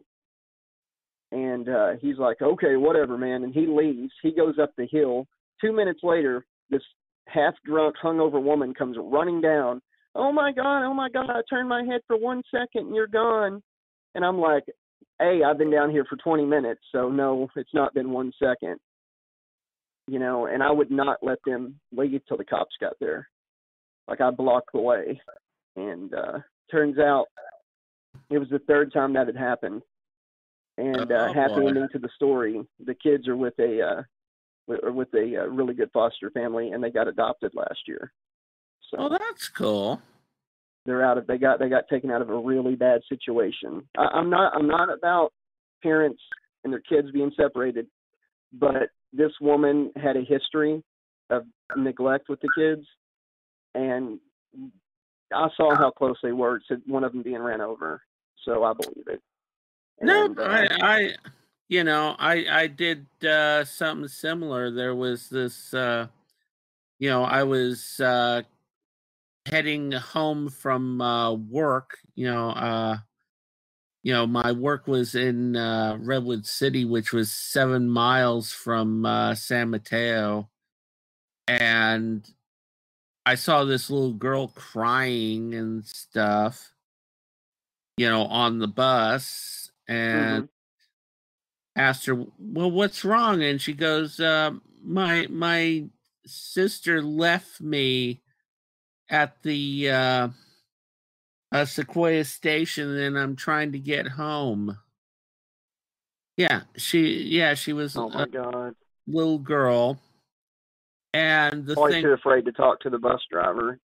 And uh, he's like, okay, whatever, man. And he leaves. He goes up the hill. Two minutes later, this half-drunk, hungover woman comes running down. Oh, my God, oh, my God, I turned my head for one second and you're gone. And I'm like, hey, I've been down here for twenty minutes, so no, it's not been one second. You know, and I would not let them leave till the cops got there. Like, I blocked the way. And uh, turns out it was the third time that had happened. And uh, Oh, happy boy. ending to the story. The kids are with a uh, with, with a uh, really good foster family, and they got adopted last year. So Oh, that's cool. they're out of they got they got taken out of a really bad situation. I, I'm not I'm not about parents and their kids being separated, but this woman had a history of neglect with the kids, and I saw how close they were to one of them being ran over. So I believe it. No, And, uh, I, I, you know, I, I did uh, something similar. There was this, uh, you know, I was uh, heading home from uh, work. You know, uh, you know, my work was in uh, Redwood City, which was seven miles from uh, San Mateo, and I saw this little girl crying and stuff. You know, on the bus, and mhm. asked her, well, what's wrong? And she goes, uh, my my sister left me at the uh, uh, Sequoia station, and I'm trying to get home. Yeah, she yeah she was Oh my a God. little girl, and the Probably thing, too afraid to talk to the bus driver.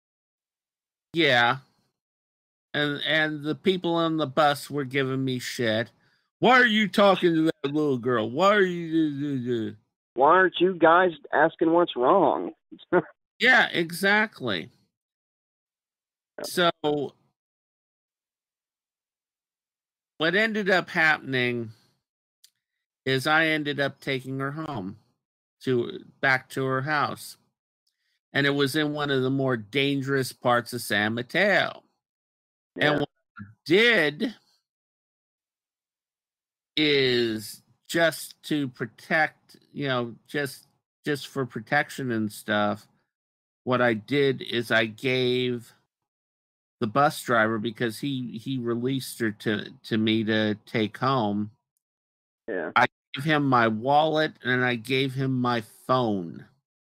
yeah, and and the people on the bus were giving me shit. Why are you talking to that little girl? Why are you? Why aren't you guys asking what's wrong? Yeah, exactly. So what ended up happening is I ended up taking her home to back to her house. And it was in one of the more dangerous parts of San Mateo. Yeah. And what I did is just to protect, you know, just just for protection and stuff. What I did is I gave the bus driver, because he he released her to to me to take home. Yeah. I gave him my wallet and I gave him my phone.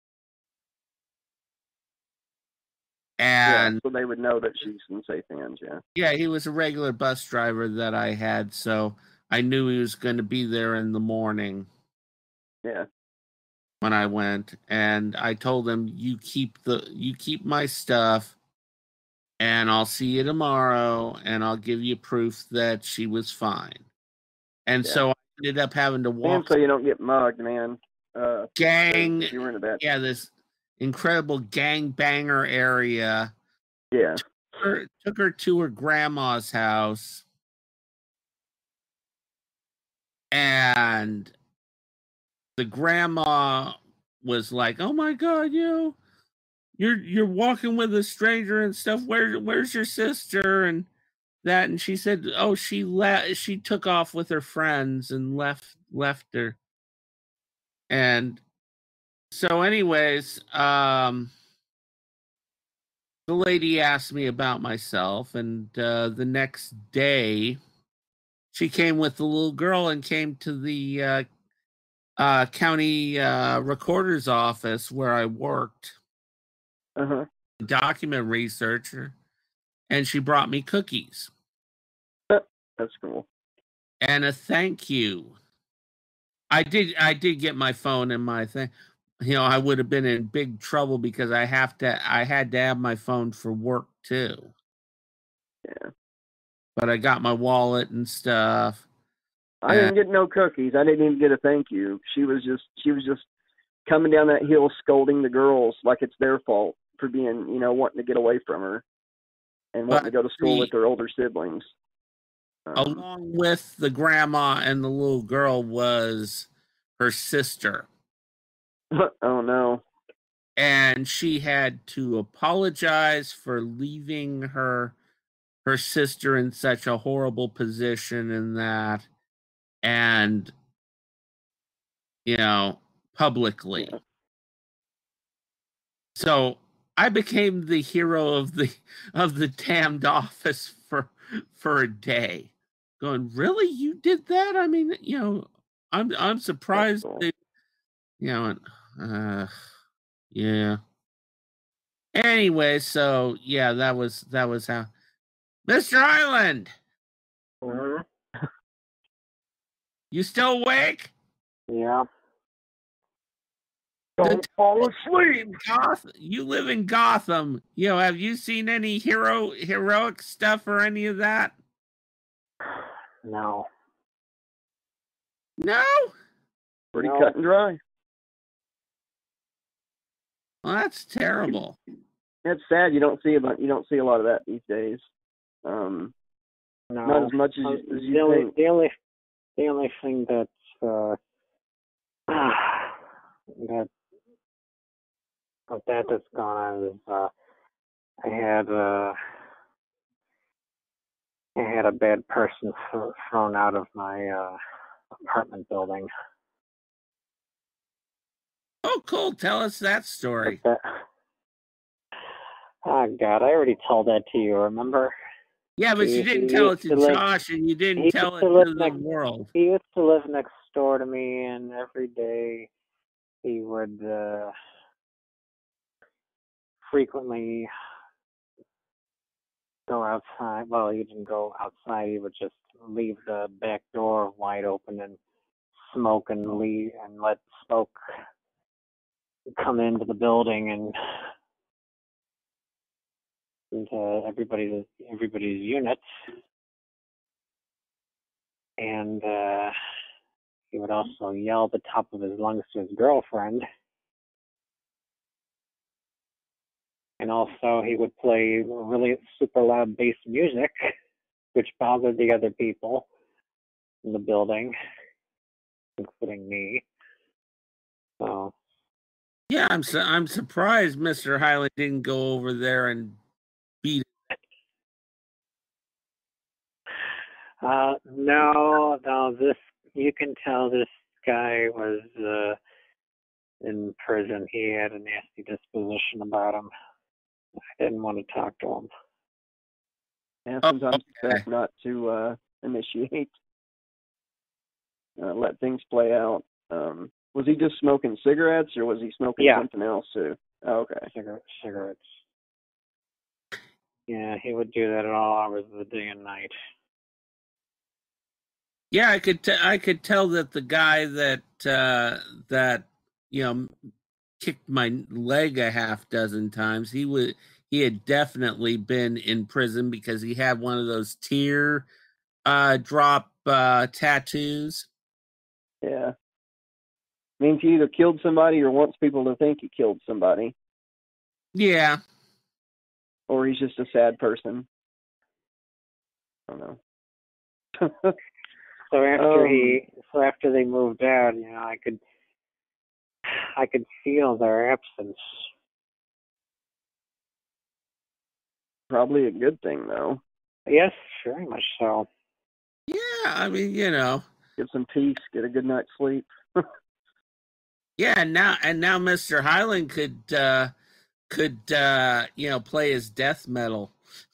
And yeah, so they would know that she's in safe hands, yeah. Yeah, he was a regular bus driver that I had, so I knew he was going to be there in the morning. Yeah. When I went, and I told him, "You keep the you keep my stuff, and I'll see you tomorrow, and I'll give you proof that she was fine." And yeah. so I ended up having to walk. And so you don't get mugged, man. Uh, gang, if you were in a bad. Yeah, this incredible gang banger area. Yeah. Took her, took her to her grandma's house, and the grandma was like, "Oh my God, you, you're you're walking with a stranger and stuff. Where where's your sister?" And that, and she said, "Oh, she left. She took off with her friends and left left her." And so, anyways, um, the lady asked me about myself, and uh, the next day, she came with the little girl and came to the uh, uh, county uh, recorder's office where I worked, Uh-huh. document researcher, and she brought me cookies. That's cool. And a thank you. I did I did get my phone and my thing. You know, I would have been in big trouble because I have to I had to have my phone for work too. Yeah. But I got my wallet and stuff. I didn't get no cookies. I didn't even get a thank you. She was just she was just coming down that hill scolding the girls like it's their fault for being, you know, wanting to get away from her and wanting to go to school the, with their older siblings. Um, along with the grandma and the little girl was her sister. Oh no. And she had to apologize for leaving her her sister in such a horrible position, in that, and you know, publicly. Yeah. So I became the hero of the of the damned office for for a day. Going, really? You did that? I mean, you know, I'm I'm surprised cool. that, you know, uh, yeah. Anyway, so yeah, that was that was how. Mister Highland, Mm-hmm. you still awake? Yeah. Don't fall asleep. Gotham. You live in Gotham. You know, have you seen any hero heroic stuff or any of that? No. No? Pretty No. cut and dry. Well, that's terrible. It's sad you don't see about you don't see a lot of that these days. Um, No. not as much as, Um, as you the only, think. the only, the only thing that's uh, that of that that's gone on is uh, I had uh, I had a bad person th- thrown out of my uh, apartment building. Oh, cool. Tell us that story. But that, oh God, I already told that to you. Remember? Yeah, but he, you didn't he tell it to live, Josh, and you didn't he tell it to to live the next, world. He used to live next door to me, and every day he would uh, frequently go outside. Well, he didn't go outside. He would just leave the back door wide open and smoke and leave and let smoke come into the building and into everybody's everybody's unit. And uh, he would also yell at the top of his lungs to his girlfriend. And also he would play really super loud bass music, which bothered the other people in the building, including me. So Yeah, I'm su- I'm surprised Mister Highland didn't go over there and beat Uh, no, no, this, you can tell this guy was uh, in prison. He had a nasty disposition about him. I didn't want to talk to him. And Oh, sometimes it's okay. best not to uh, initiate, uh, let things play out. Um, was he just smoking cigarettes, or was he smoking Yeah. something else too? Oh, okay. Cigarette, cigarettes. Yeah, he would do that at all hours of the day and night. Yeah, I could t- I could tell that the guy that uh, that you know kicked my leg a half dozen times, he would he had definitely been in prison because he had one of those tear uh, drop uh, tattoos. Yeah. Means he either killed somebody or wants people to think he killed somebody, Yeah. or he's just a sad person. I don't know. So after Um, he, so after they moved out, you know, I could, I could feel their absence. Probably a good thing, though. Yes, very much so. Yeah, I mean, you know. Get some peace, get a good night's sleep. Yeah, and now and now Mister Highland could uh could uh you know play his death metal.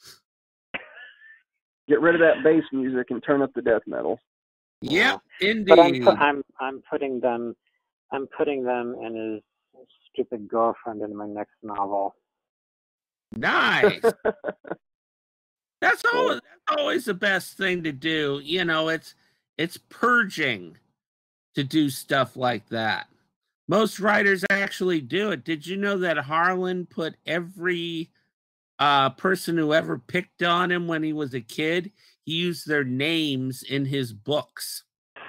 Get rid of that bass music and turn up the death metal. Yep, Yeah. indeed. But I'm, pu- I'm, I'm putting them, I'm putting them and his stupid girlfriend in my next novel. Nice. That's Cool. always that's always the best thing to do. You know, it's it's purging to do stuff like that. Most writers actually do it. Did you know that Harlan put every uh, person who ever picked on him when he was a kid, he used their names in his books?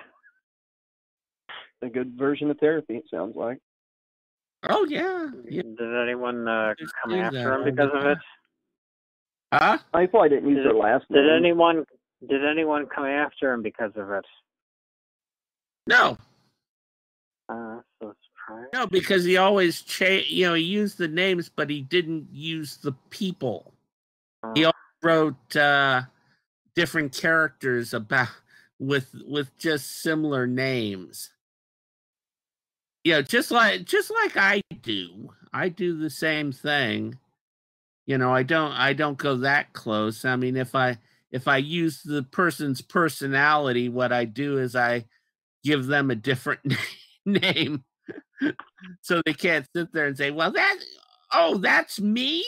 A good version of therapy, it sounds like. Oh yeah. yeah. Did anyone uh, Just come do after that him all because the of it? Huh? I probably didn't use Did, their last did name. anyone, did anyone come after him because of it? No. Uh, so surprised. No, because he always cha- you know, he used the names, but he didn't use the people. Uh, He always wrote uh, different characters about with with just similar names. You know, just like just like I do. I do the same thing. You know, I don't I don't go that close. I mean, if I if I use the person's personality, what I do is I give them a different name. So they can't sit there and say, well, that, oh, that's me?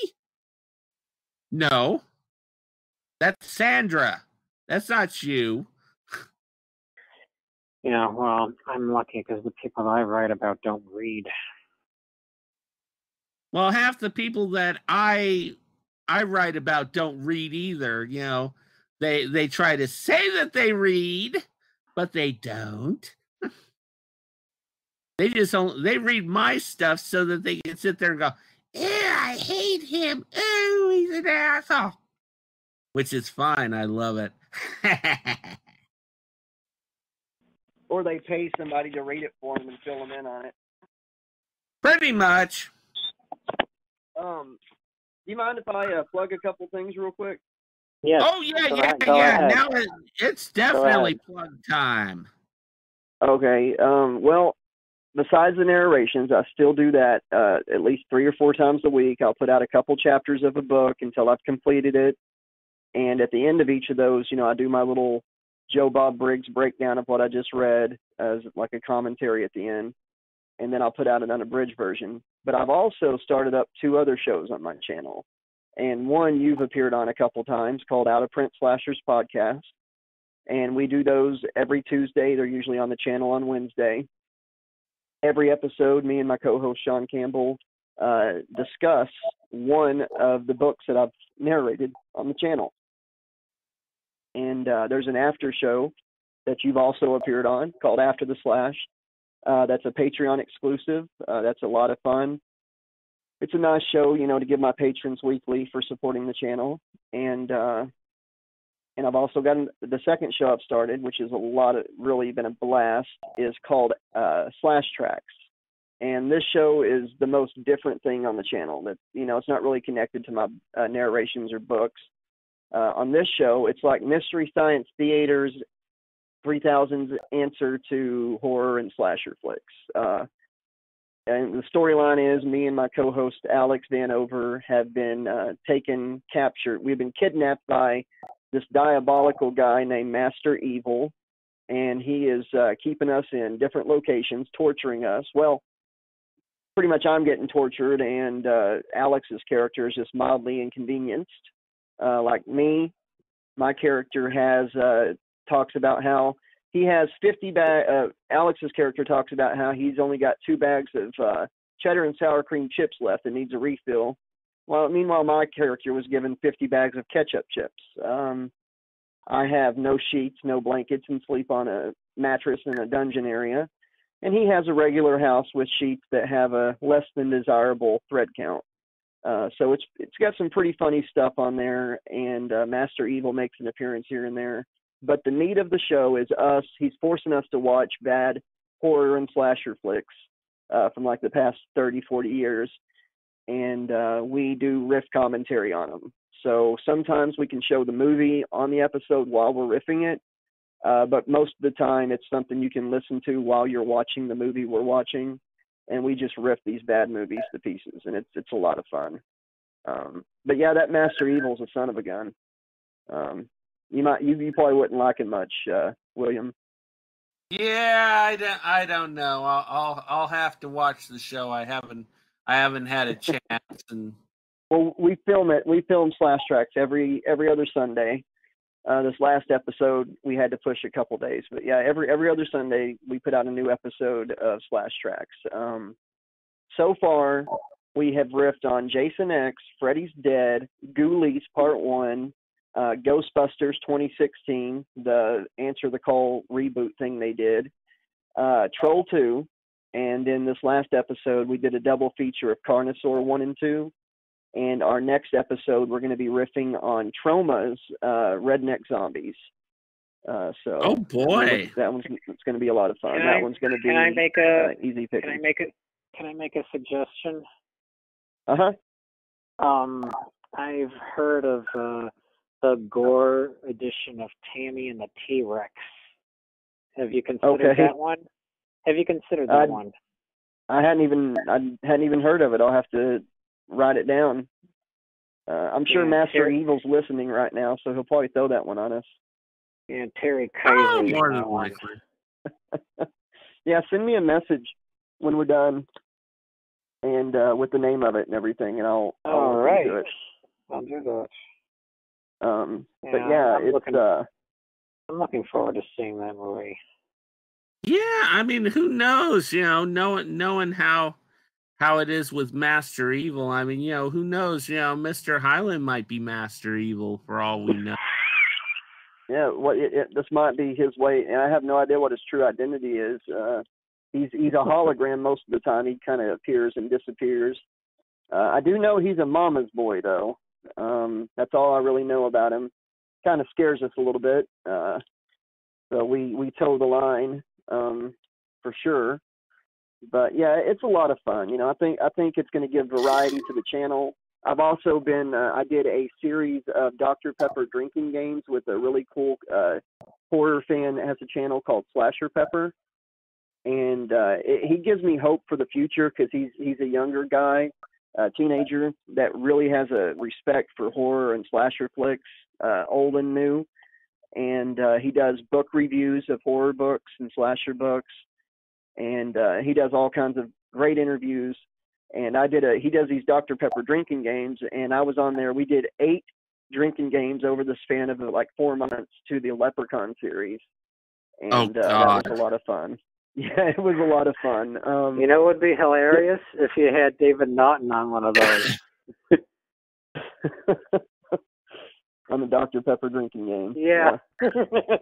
No, that's Sandra. That's not you. Yeah, well, I'm lucky because the people I write about don't read. Well, half the people that I I write about don't read either. You know, they they try to say that they read, but they don't. They just don't. They read my stuff so that they can sit there and go, "Yeah, I hate him. Oh, he's an asshole," which is fine. I love it. Or they pay somebody to read it for them and fill them in on it. Pretty much. Um, do you mind if I uh, plug a couple things real quick? Yes. Oh yeah, go yeah, ahead, go yeah. ahead. Now it, it's definitely plug time. Okay. Um, well, besides the narrations, I still do that uh, at least three or four times a week. I'll put out a couple chapters of a book until I've completed it. And at the end of each of those, you know, I do my little Joe Bob Briggs breakdown of what I just read as like a commentary at the end. And then I'll put out an unabridged version. But I've also started up two other shows on my channel. And one you've appeared on a couple times called Out of Print Slashers Podcast. And we do those every Tuesday. They're usually on the channel on Wednesday. Every episode, me and my co-host Sean Campbell uh, discuss one of the books that I've narrated on the channel. And uh, there's an after show that you've also appeared on called After the Slash. Uh, that's a Patreon exclusive. Uh, that's a lot of fun. It's a nice show, you know, to give my patrons weekly for supporting the channel. And uh, and I've also got an, the second show I've started, which is a lot of really been a blast, is called uh, Slash Tracks. And this show is the most different thing on the channel. That, you know, it's not really connected to my uh, narrations or books. Uh, on this show, it's like Mystery Science Theater's three thousand's answer to horror and slasher flicks. Uh, and the storyline is me and my co-host Alex Vanover have been uh, taken, captured. We've been kidnapped by this diabolical guy named Master Evil, and he is uh, keeping us in different locations, torturing us. Well, pretty much I'm getting tortured, and uh, Alex's character is just mildly inconvenienced. Uh, like me, my character has uh, talks about how he has fifty bags. Uh, Alex's character talks about how he's only got two bags of uh, cheddar and sour cream chips left and needs a refill. Well, meanwhile, my character was given fifty bags of ketchup chips. Um, I have no sheets, no blankets, and sleep on a mattress in a dungeon area. And he has a regular house with sheets that have a less than desirable thread count. Uh, so it's it's got some pretty funny stuff on there, and uh, Master Evil makes an appearance here and there. But the meat of the show is us. He's forcing us to watch bad horror and slasher flicks uh, from like the past thirty, forty years, and uh, we do riff commentary on them. So sometimes we can show the movie on the episode while we're riffing it, uh, but most of the time it's something you can listen to while you're watching the movie we're watching. And we just riff these bad movies to pieces, and it's it's a lot of fun. Um, but yeah, that Master Evil's a son of a gun. Um, you might you, you probably wouldn't like it much, uh, William. Yeah, I don't I don't know. I'll, I'll I'll have to watch the show. I haven't I haven't had a chance. And well, we film it. We film Slash Tracks every every other Sunday. Uh, this last episode we had to push a couple days, but yeah, every every other Sunday we put out a new episode of Slash Tracks. Um, so far, we have riffed on Jason X, Freddy's Dead, Ghoulies Part One, uh, Ghostbusters twenty sixteen, the Answer the Call reboot thing they did, uh, Troll Two, and in this last episode we did a double feature of Carnosaur One and Two. And our next episode, we're going to be riffing on Troma's uh, Redneck Zombies. Uh, so oh boy, that one's it's going to be a lot of fun. Can that I, one's going to be can I make a, uh, easy picking. Can I make a Can I make a suggestion? Uh huh. Um, I've heard of uh, the gore edition of Tammy and the T-Rex. Have you considered okay. that one? Have you considered that I'd, one? I hadn't even I hadn't even heard of it. I'll have to write it down. Uh, I'm sure yeah, Master Terry, Evil's listening right now, so he'll probably throw that one on us. Yeah, Terry oh, Kaiser's more in than that one. likely. Yeah, send me a message when we're done, and uh, with the name of it and everything, and I'll I'll All look right, into it. I'll do that. Um, Yeah, but yeah, I'm it's looking, uh. I'm looking forward to seeing that movie. Yeah, I mean, who knows? You know, knowing knowing how how it is with Master Evil. I mean, you know, who knows? You know, Mister Highland might be Master Evil for all we know. Yeah, what it, it, this might be his way, and I have no idea what his true identity is. Uh, he's he's a hologram most of the time. He kind of appears and disappears. Uh, I do know he's a mama's boy, though. Um, that's all I really know about him. Kind of scares us a little bit. Uh, so we we toe the line um, for sure. But yeah, it's a lot of fun. You know, I think I think it's going to give variety to the channel. I've also been uh, I did a series of Doctor Pepper drinking games with a really cool uh, horror fan that has a channel called Slasher Pepper, and uh, it, he gives me hope for the future because he's he's a younger guy, a teenager that really has a respect for horror and slasher flicks, uh, old and new, and uh, he does book reviews of horror books and slasher books. And uh, he does all kinds of great interviews. And I did a, he does these Doctor Pepper drinking games, and I was on there. We did eight drinking games over the span of like four months to the Leprechaun series. And Oh, uh, that God. was a lot of fun. Yeah, it was a lot of fun. Um, You know what would be hilarious? If you had David Naughton on one of those. on the Doctor Pepper drinking game. Yeah. yeah.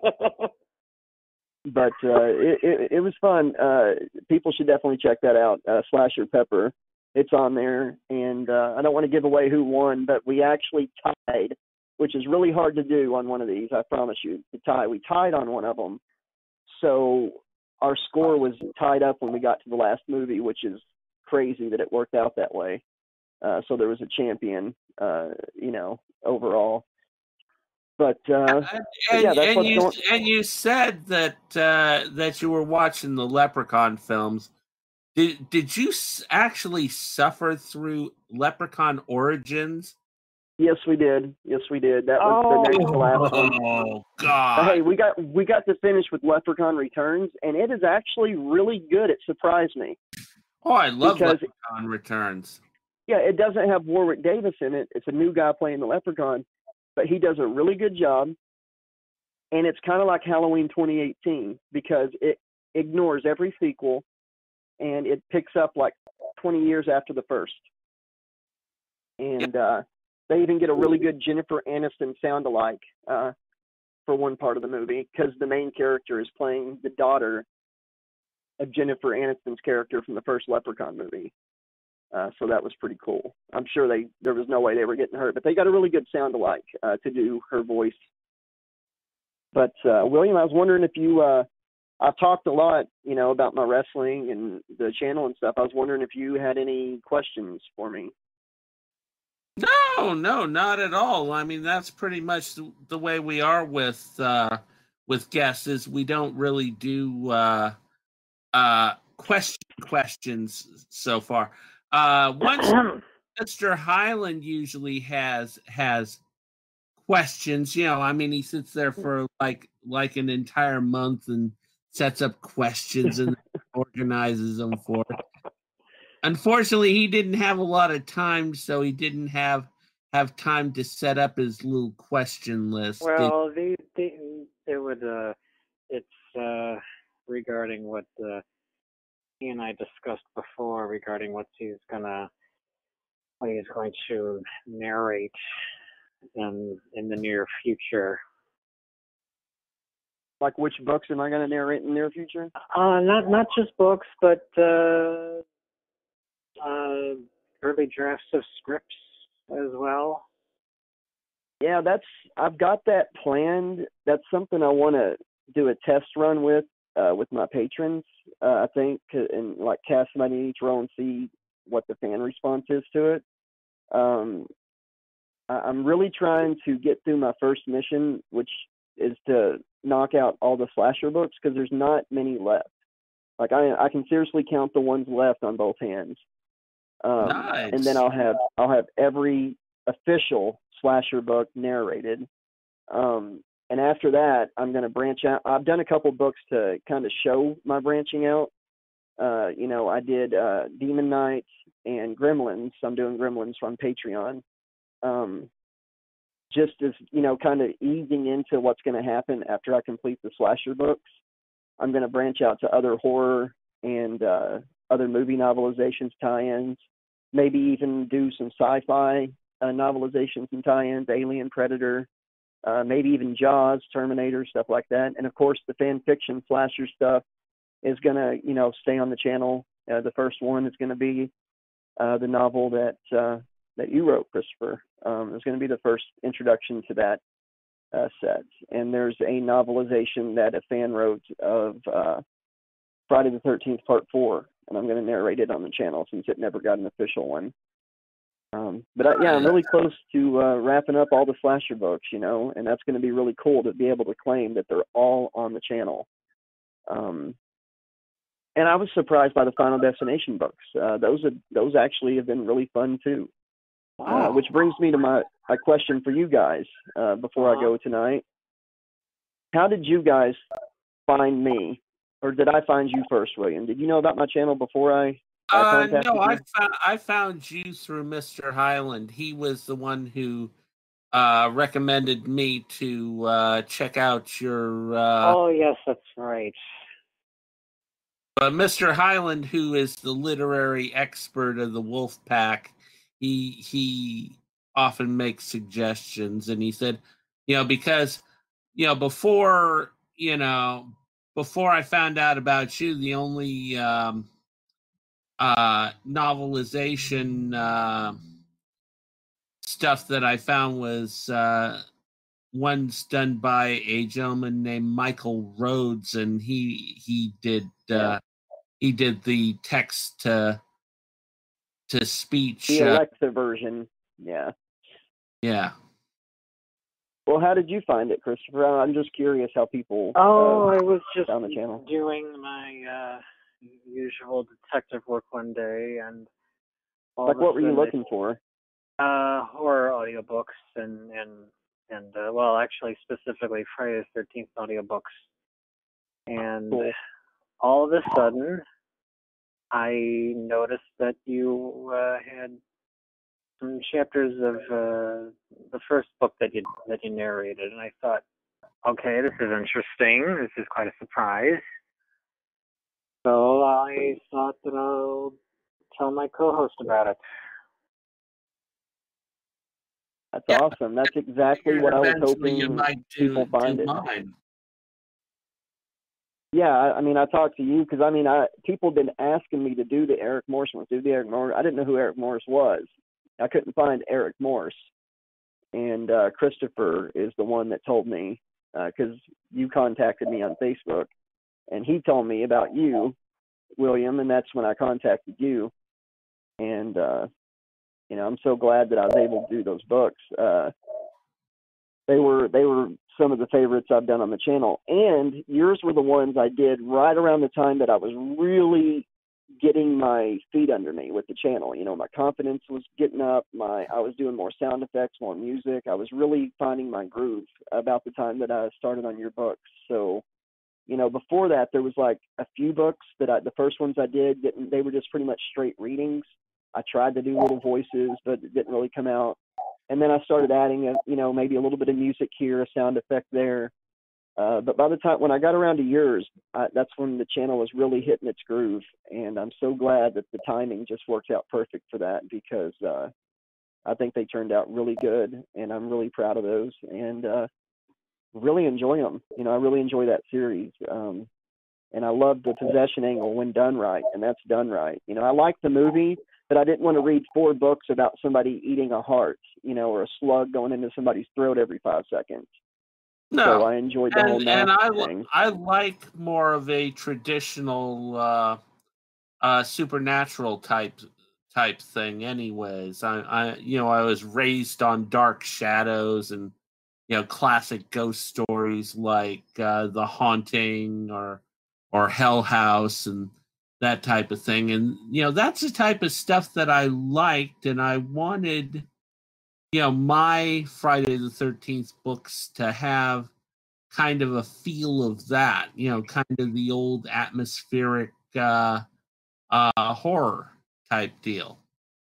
But uh, it, it it was fun. Uh, people should definitely check that out. Uh, Slasher Pepper, it's on there, and uh, I don't want to give away who won, but we actually tied, which is really hard to do on one of these. I promise you, to tie. We tied on one of them, so our score was tied up when we got to the last movie, which is crazy that it worked out that way. Uh, so there was a champion, uh, you know, overall. But, uh, and, but yeah, that's and what's you going. and you said that uh, that you were watching the Leprechaun films. Did did you actually suffer through Leprechaun Origins? Yes, we did. Yes, we did. That was Oh. the next to last one. Oh God! Hey, we got we got to finish with Leprechaun Returns, and it is actually really good. It surprised me. Oh, I love because, Leprechaun Returns. Yeah, it doesn't have Warwick Davis in it. It's a new guy playing the Leprechaun, but he does a really good job. And it's kind of like Halloween twenty eighteen because it ignores every sequel, and it picks up like twenty years after the first. And uh, they even get a really good Jennifer Aniston sound-alike uh, for one part of the movie because the main character is playing the daughter of Jennifer Aniston's character from the first Leprechaun movie. Uh, so that was pretty cool. I'm sure they there was no way they were getting her, but they got a really good sound-alike uh, to do her voice. But uh, William, I was wondering if you, uh, I've talked a lot, you know, about my wrestling and the channel and stuff. I was wondering if you had any questions for me. No, no, not at all. I mean, that's pretty much the, the way we are with uh, with guests. Is we don't really do uh, uh, question questions so far. Uh, once Mister Highland usually has has questions. You know, I mean, he sits there for like like an entire month and sets up questions and organizes them for it. Unfortunately, he didn't have a lot of time, so he didn't have have time to set up his little question list. Well, they, they, it would, uh, it's uh, regarding what uh, he and I discussed before regarding what he's gonna, what he's going to narrate in in the near future. Like which books am I going to narrate in the near future? Uh, not not just books, but uh, uh, early drafts of scripts as well. Yeah, that's I've got that planned. That's something I want to do a test run with uh, with my patrons. Uh, I think and like cast somebody in each role and see what the fan response is to it. Um, I, I'm really trying to get through my first mission, which is to knock out all the slasher books because there's not many left. Like I I can seriously count the ones left on both hands. Um, Nice. And then I'll have I'll have every official slasher book narrated. Um, and after that, I'm going to branch out. I've done a couple books to kind of show my branching out. Uh, you know, I did uh, Demon Knight and Gremlins. I'm doing Gremlins on Patreon. Um, just as, you know, kind of easing into what's going to happen after I complete the slasher books. I'm going to branch out to other horror and uh, other movie novelizations, tie-ins, maybe even do some sci-fi uh, novelizations and tie-ins, Alien, Predator, uh, maybe even Jaws, Terminator, stuff like that. And of course, the fan fiction slasher stuff is going to, you know, stay on the channel. Uh, the first one is going to be uh, the novel that uh, that you wrote, Christopher. Um, it's going to be the first introduction to that uh, set. And there's a novelization that a fan wrote of uh, Friday the thirteenth Part four, and I'm going to narrate it on the channel since it never got an official one. Um, but I, yeah, I'm really close to uh, wrapping up all the slasher books, you know, and that's going to be really cool to be able to claim that they're all on the channel. Um, and I was surprised by the Final Destination books. Uh, those are, those actually have been really fun too. Uh, which brings me to my, my question for you guys uh, before I go tonight. How did you guys find me? Or did I find you first, William? Did you know about my channel before I, I Uh, contacted no, you? I found I found you through Mister Highland. He was the one who uh, recommended me to uh, check out your. Uh, Oh yes, that's right. uh, Mister Highland, who is the literary expert of the Wolf Pack, he he often makes suggestions, and he said, you know, because you know before you know before I found out about you, the only um, uh, novelization uh, stuff that I found was uh, one's done by a gentleman named Michael Rhodes, and he he did uh, Yeah. he did the text to to speech. The Uh, Alexa version, yeah. yeah. Well, how did you find it, Christopher? I'm just curious how people. Oh, uh, I was just found the channel. doing my uh, usual detective work one day, and all Like, of a what were you sudden looking for? Uh, horror audiobooks and and and uh, well, actually, specifically Friday the thirteenth audiobooks. And Cool. all of a sudden, I noticed that you uh, had some chapters of uh, the first book that you that you narrated, and I thought, okay, this is interesting. This is quite a surprise. So I thought that I'll tell my co-host about it. That's Yeah. awesome. That's exactly what I was Eventually you hoping might do, people find do it. mine. Yeah, I, I mean, I talked to you because, I mean, I people have been asking me to do the Eric Morse ones, do the Eric Morse. I didn't know who Eric Morse was. I couldn't find Eric Morse. And uh, Christopher is the one that told me, because uh, you contacted me on Facebook, and he told me about you, William, and that's when I contacted you. And, uh, you know, I'm so glad that I was able to do those books. Uh, they were they were some of the favorites I've done on the channel, and yours were the ones I did right around the time that I was really getting my feet under me with the channel. You know, my confidence was getting up. My I was doing more sound effects, more music. I was really finding my groove about the time that I started on your books. So, you know, before that, there was like a few books that I, the first ones I did, didn't, they were just pretty much straight readings. I tried to do little voices, but it didn't really come out. And then I started adding, a, you know, maybe a little bit of music here, a sound effect there. Uh, but by the time, when I got around to yours, I, that's when the channel was really hitting its groove. And I'm so glad that the timing just worked out perfect for that, because uh, I think they turned out really good. And I'm really proud of those, and uh, really enjoy them. You know, I really enjoy that series. Um, and I love the possession angle when done right, and that's done right. You know, I like the movie, but I didn't want to read four books about somebody eating a heart, you know, or a slug going into somebody's throat every five seconds. No, so I enjoyed the and, whole math and I, thing. I like more of a traditional uh, uh, supernatural type type thing. Anyways, I, I you know I was raised on Dark Shadows and you know classic ghost stories like uh, The Haunting or or Hell House and that type of thing. And you know that's the type of stuff that I liked, and I wanted you know my Friday the thirteenth books to have kind of a feel of that, you know, kind of the old atmospheric uh, uh, horror type deal.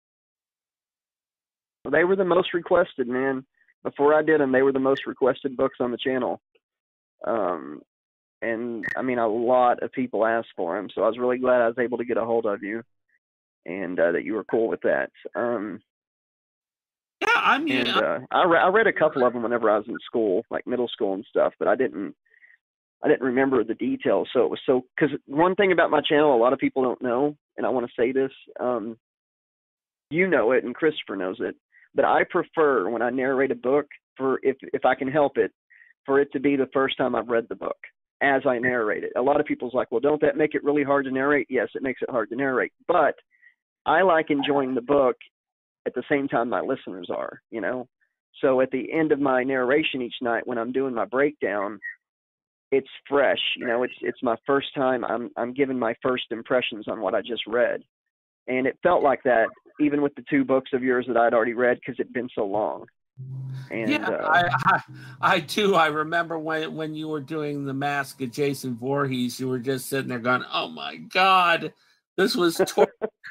Well, they were the most requested, man. Before I did them, they were the most requested books on the channel. Um, and I mean, a lot of people asked for them, so I was really glad I was able to get a hold of you, and uh, that you were cool with that. Um, yeah, I mean, and uh, I, re- I read a couple of them whenever I was in school, like middle school and stuff, but I didn't, I didn't remember the details. So it was so, because one thing about my channel, a lot of people don't know, and I want to say this, um, you know it, and Christopher knows it, but I prefer when I narrate a book, for if if I can help it, for it to be the first time I've read the book as I narrate it. A lot of people's like, well, don't that make it really hard to narrate? Yes, it makes it hard to narrate, but I like enjoying the book at the same time my listeners are, you know? So at the end of my narration each night when I'm doing my breakdown, it's fresh, you know, it's it's my first time, I'm I'm giving my first impressions on what I just read. And it felt like that even with the two books of yours that I'd already read, because it'd been so long. And yeah, uh, I, I, I too. I remember when when you were doing the Mask of Jason Voorhees, you were just sitting there going, "Oh my God, this was torture."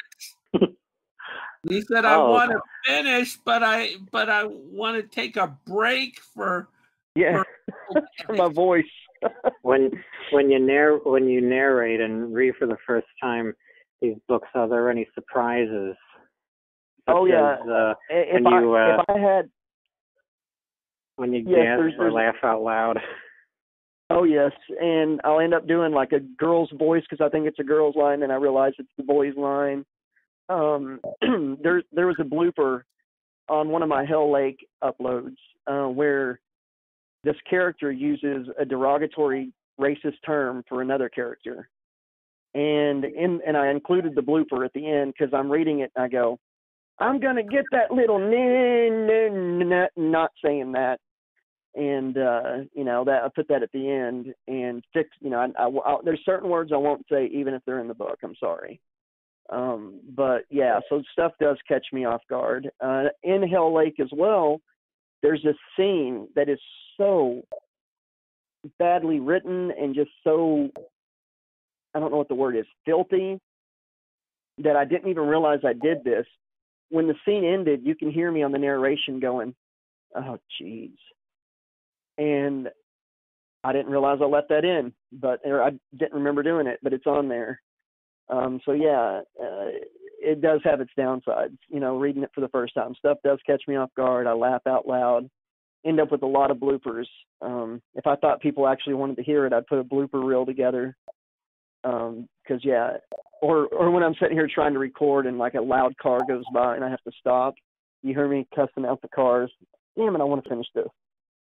He said, "I Oh. want to finish, but I but I want to take a break for yeah, for, for my voice." when when you narr when you narrate and read for the first time these books, are there any surprises? Oh yeah, as, uh, if when I you uh, if I had when you yes, gasp there's, or there's, laugh out loud. Oh yes, and I'll end up doing like a girl's voice because I think it's a girl's line, and I realize it's the boy's line. Um, there there was a blooper on one of my Hell Lake uploads uh, where this character uses a derogatory racist term for another character, and in and I included the blooper at the end because I'm reading it and I go, I'm gonna get that little n n n not saying that. and uh, you know that I put that at the end and fix. You know, I, I, I, there's certain words I won't say even if they're in the book. I'm sorry. Um, but yeah, so stuff does catch me off guard. Uh, in Hell Lake as well, there's a scene that is so badly written and just so, I don't know what the word is, filthy, that I didn't even realize I did this. When the scene ended, you can hear me on the narration going, oh, geez. And I didn't realize I let that in, but or I didn't remember doing it, but it's on there. Um, so yeah, uh, it does have its downsides. You know, reading it for the first time, stuff does catch me off guard. I laugh out loud, end up with a lot of bloopers. Um, if I thought people actually wanted to hear it, I'd put a blooper reel together. Um, cause yeah, or, or when I'm sitting here trying to record and like a loud car goes by and I have to stop, you hear me cussing out the cars. Damn it, I want to finish this.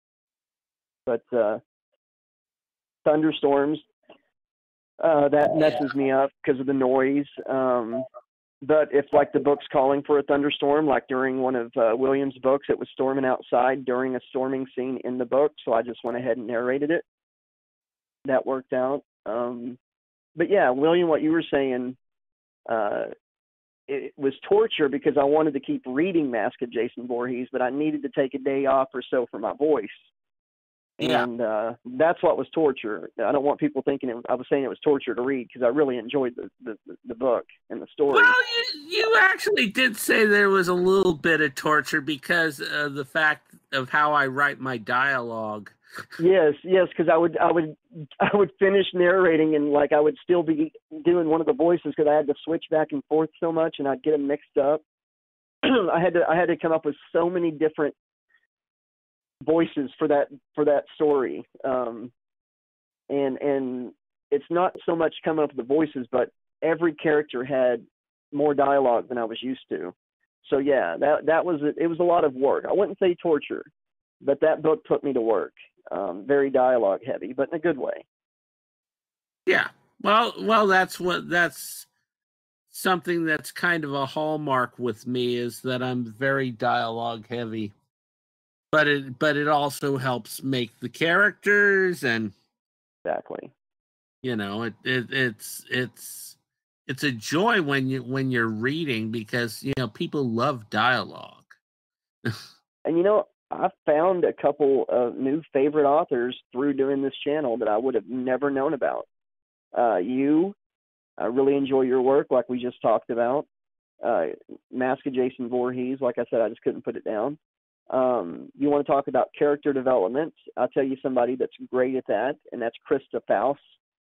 But, uh, thunderstorms, Uh, that messes me up because of the noise. Um, but if like the book's calling for a thunderstorm, like during one of uh, William's books, it was storming outside during a storming scene in the book. So I just went ahead and narrated it. That worked out. Um, but yeah, William, what you were saying, uh, it was torture because I wanted to keep reading Mask of Jason Voorhees, but I needed to take a day off or so for my voice. Yeah. And uh, that's what was torture. I don't want people thinking it, I was saying it was torture to read because I really enjoyed the, the, the book and the story. Well, you, you actually did say there was a little bit of torture because of the fact of how I write my dialogue. Yes, yes, because I would, I would, I would finish narrating and like I would still be doing one of the voices because I had to switch back and forth so much and I'd get them mixed up. I had to, I had to come up with so many different voices for that for that story, um, and and it's not so much coming up with the voices, but every character had more dialogue than I was used to. So yeah, that that was it was a lot of work. I wouldn't say torture, but that book put me to work. Um, very dialogue heavy, but in a good way. Yeah, well, well, that's what that's something that's kind of a hallmark with me is that I'm very dialogue heavy. But it but it also helps make the characters and Exactly. You know, it, it it's it's it's a joy when you when you're reading because you know people love dialogue. And you know, I found a couple of new favorite authors through doing this channel that I would have never known about. Uh, you, I really enjoy your work, like we just talked about. Uh, Mask of Jason Voorhees, like I said, I just couldn't put it down. Um, you want to talk about character development? I'll tell you somebody that's great at that, and that's Krista Faust.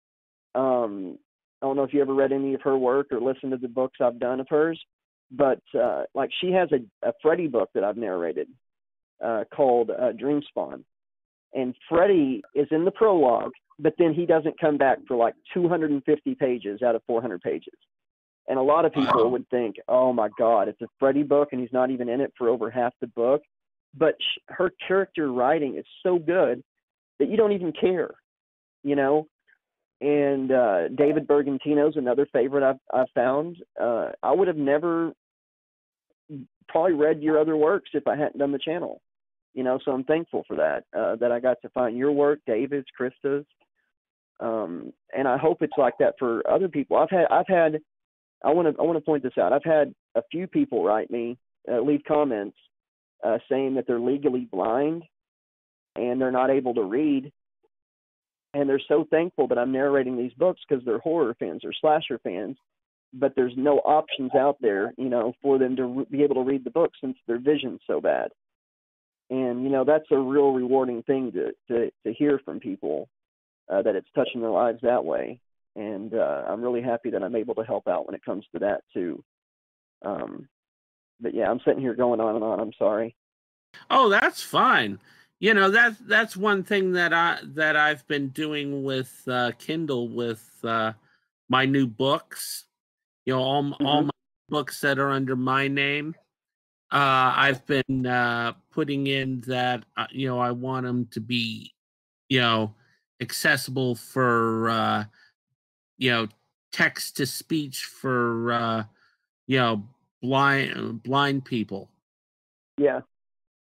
Um, I don't know if you ever read any of her work or listened to the books I've done of hers, but uh, like she has a, a Freddy book that I've narrated uh, called uh, Dream Spawn, and Freddy is in the prologue, but then he doesn't come back for like two hundred fifty pages out of four hundred pages. And a lot of people Wow. would think, oh my God, it's a Freddy book and he's not even in it for over half the book. But sh- her character writing is so good that you don't even care, you know? And uh, David Bergantino's another favorite I've, I've found. Uh, I would have never probably read your other works if I hadn't done the channel, you know? So I'm thankful for that, uh, that I got to find your work, David's, Krista's. Um, and I hope it's like that for other people. I've had, I've had, I want to, I want to point this out. I've had a few people write me, uh, leave comments, Uh, saying that they're legally blind and they're not able to read. And they're so thankful that I'm narrating these books because they're horror fans or slasher fans, but there's no options out there, you know, for them to re- be able to read the book since their vision's so bad. And, you know, that's a real rewarding thing to, to, to hear from people, uh, that it's touching their lives that way. And uh, I'm really happy that I'm able to help out when it comes to that too. Um, But yeah, I'm sitting here going on and on. I'm sorry. Oh, that's fine. You know, that's that's one thing that I that I've been doing with uh, Kindle with uh, my new books. You know, all mm-hmm. all my books that are under my name. Uh, I've been uh, putting in that uh, you know I want them to be you know accessible for uh, you know text to speech for uh, you know blind blind people. Yeah.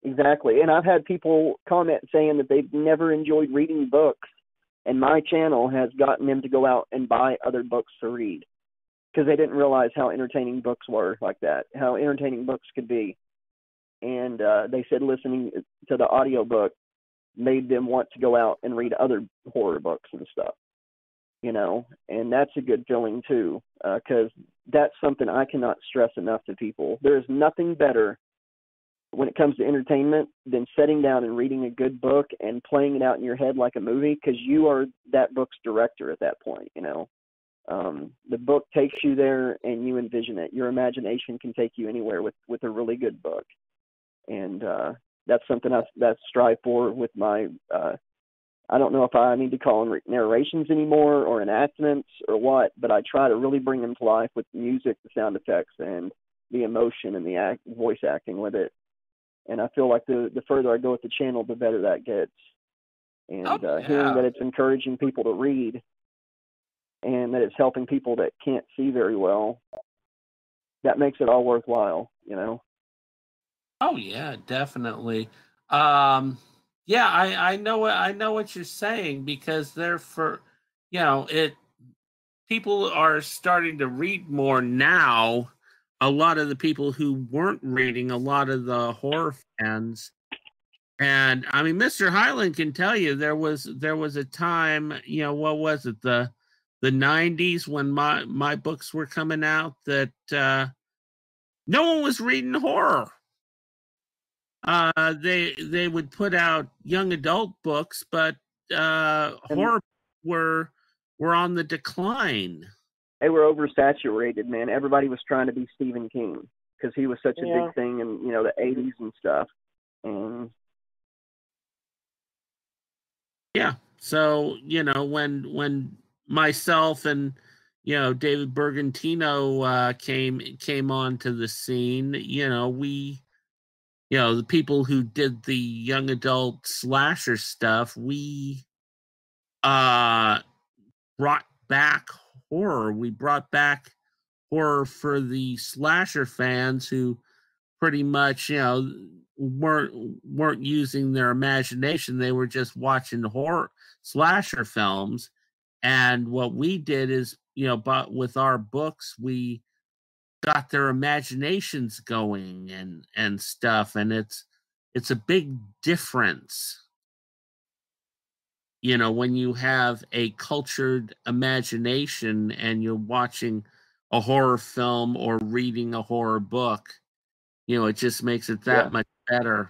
exactly. And I've had people comment saying that they've never enjoyed reading books, and my channel has gotten them to go out and buy other books to read because they didn't realize how entertaining books were like that, how entertaining books could be. And uh, they said listening to the audiobook made them want to go out and read other horror books and stuff, you know, and that's a good feeling too, because uh, that's something I cannot stress enough to people. There is nothing better when it comes to entertainment than sitting down and reading a good book and playing it out in your head like a movie, because you are that book's director at that point, you know. Um, the book takes you there and you envision it. Your imagination can take you anywhere with, with a really good book. And uh, that's something I that strive for with my, uh, I don't know if I need to call them narrations anymore or enactments or what, but I try to really bring them to life with music, the sound effects, and the emotion and the act, voice acting with it. And I feel like the, the further I go with the channel, the better that gets. And Oh, uh, yeah. hearing that it's encouraging people to read and that it's helping people that can't see very well, that makes it all worthwhile, you know? Oh yeah, definitely. Um, yeah, I, I know what I know what you're saying, because they're for, you know, it people are starting to read more now. A lot of the people who weren't reading, a lot of the horror fans. And I mean, Mister Highland can tell you there was there was a time, you know, what was it, the the nineties, when my my books were coming out, that uh, no one was reading horror. Uh, they they would put out young adult books, but uh, And horror were were on the decline. they were oversaturated, man. Everybody was trying to be Stephen King because he was such a Yeah. big thing in, you know, the eighties and stuff. And Yeah, so you know, when when myself and, you know, David Bergantino uh, came came onto the scene, you know, we, you know, the people who did the young adult slasher stuff, we uh brought back horror. We brought back horror for the slasher fans who pretty much, you know, weren't weren't using their imagination. They were just watching horror slasher films. And what we did is, you know, but with our books, we got their imaginations going and and stuff. And it's it's a big difference, you know, when you have a cultured imagination and you're watching a horror film or reading a horror book. You know, it just makes it that yeah, much better.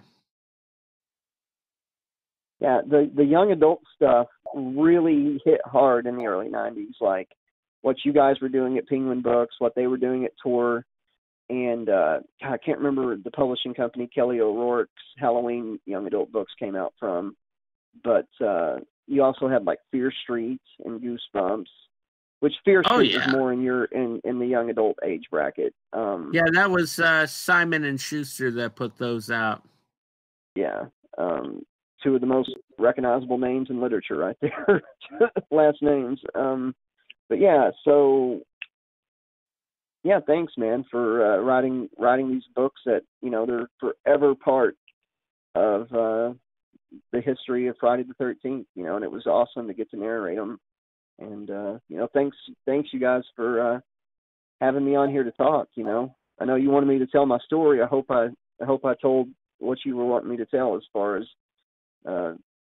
yeah, the the young adult stuff really hit hard in the early nineties. Like what you guys were doing at Penguin Books, what they were doing at Tor, and uh, I can't remember the publishing company Kelly O'Rourke's Halloween young adult books came out from, but uh, you also had like Fear Street and Goosebumps, which Fear Oh, Street yeah. was more in your in, in the young adult age bracket. Um, Yeah, that was uh, Simon and Schuster that put those out. yeah, um, two of the most recognizable names in literature right there, last names. Um, but yeah, so yeah, thanks, man, for uh, writing writing these books that, you know, they're forever part of uh, the history of Friday the thirteenth. You know, and it was awesome to get to narrate them. And uh, you know, thanks thanks you guys for uh, having me on here to talk. You know, I know you wanted me to tell my story. I hope I I hope I told what you were wanting me to tell as far as uh,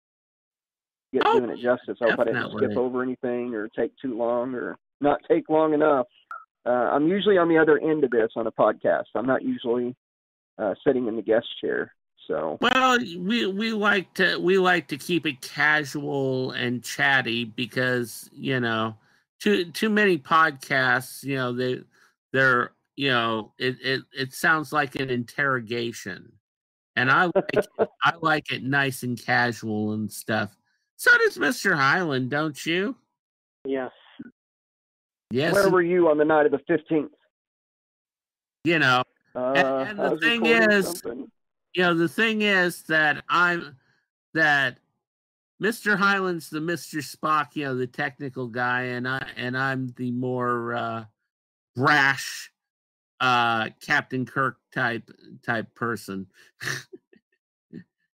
get Oh, doing it justice. I hope I didn't definitely. skip over anything or take too long or not take long enough. Uh, I'm usually on the other end of this on a podcast. I'm not usually uh, sitting in the guest chair. So Well, we we like to we like to keep it casual and chatty, because, you know, too too many podcasts, you know, they they're, you know, it it, it sounds like an interrogation. And I like I like it nice and casual and stuff. So does Mister Highland, don't you? Yes. Yes, where and, were you on the night of the fifteenth? you know, Uh, and, and I the was thing recording is, something. you know, the thing is that I'm that Mister Highland's the Mister Spock, you know, the technical guy, and I and I'm the more uh, brash uh, Captain Kirk type type person.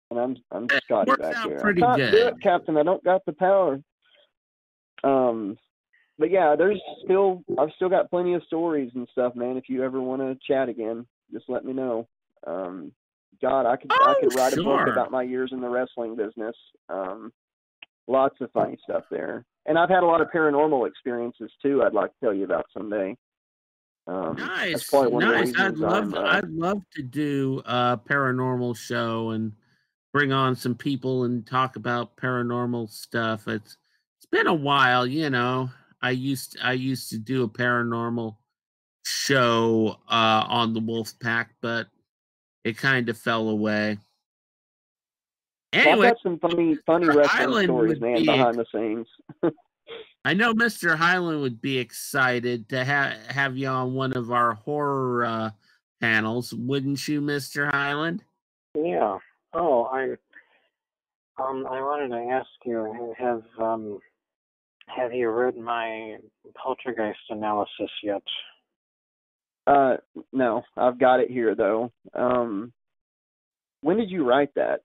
And I'm I'm Scotty Works back out here. pretty I can't do good. it, Captain. I don't got the power. Um, but yeah, there's still I've still got plenty of stories and stuff, man. If you ever want to chat again, just let me know. Um, God, I could I Oh, could write a book sure. about my years in the wrestling business. Um, lots of funny stuff there, and I've had a lot of paranormal experiences too. I'd like to tell you about someday. Um, Nice, that's probably one nice. of the I'd reasons love, I'm. Uh, I'd love to do a paranormal show and bring on some people and talk about paranormal stuff. It's it's been a while, you know. I used I used to do a paranormal show uh, on the Wolf Pack, but it kind of fell away. well, I've Anyway, got some funny funny Mister wrestling Highland stories, would man, be behind the scenes. I know Mister Highland would be excited to ha- have you on one of our horror uh, panels, wouldn't you, Mister Highland? Yeah. Oh, I um I wanted to ask you, have um have you read my poltergeist analysis yet? Uh, no, I've got it here though. Um, when did you write that?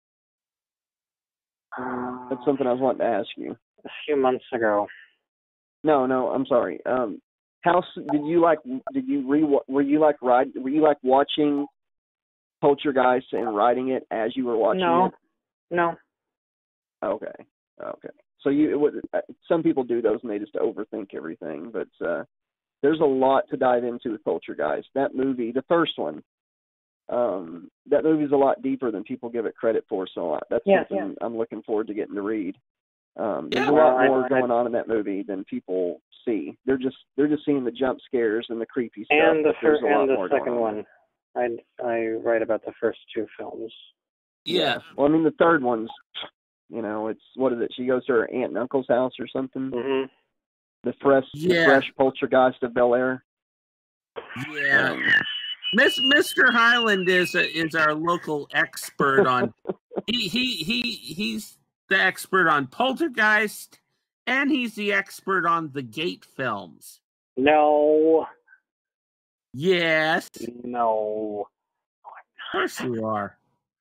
Uh, That's something I was wanting to ask you. a few months ago. No, no, I'm sorry. Um, how s- did you like? Did you re? Were you like ride? Were you like watching Poltergeist and writing it as you were watching No. it? No. Okay, okay. So you, it would, uh, some people do those and they just overthink everything, but uh, there's a lot to dive into with Poltergeist. That movie, the first one, um, that movie's a lot deeper than people give it credit for. So that's Yeah, something yeah. I'm looking forward to getting to read. Um, there's Yeah, a well, lot I- more I- going on in that movie than people see. They're just they're just seeing the jump scares and the creepy stuff. And the but there's fir- a lot and the more going second on. one. I I write about the first two films. yeah. Well, I mean, the third one's, you know, it's what is it? She goes to her aunt and uncle's house or something. Mhm. The fresh, the Yeah. fresh Poltergeist of Bel Air. Yeah. Um, Miss Mister Highland is a, is our local expert on he he he he's the expert on Poltergeist, and he's the expert on the Gate films. No. Yes, of No. course you are.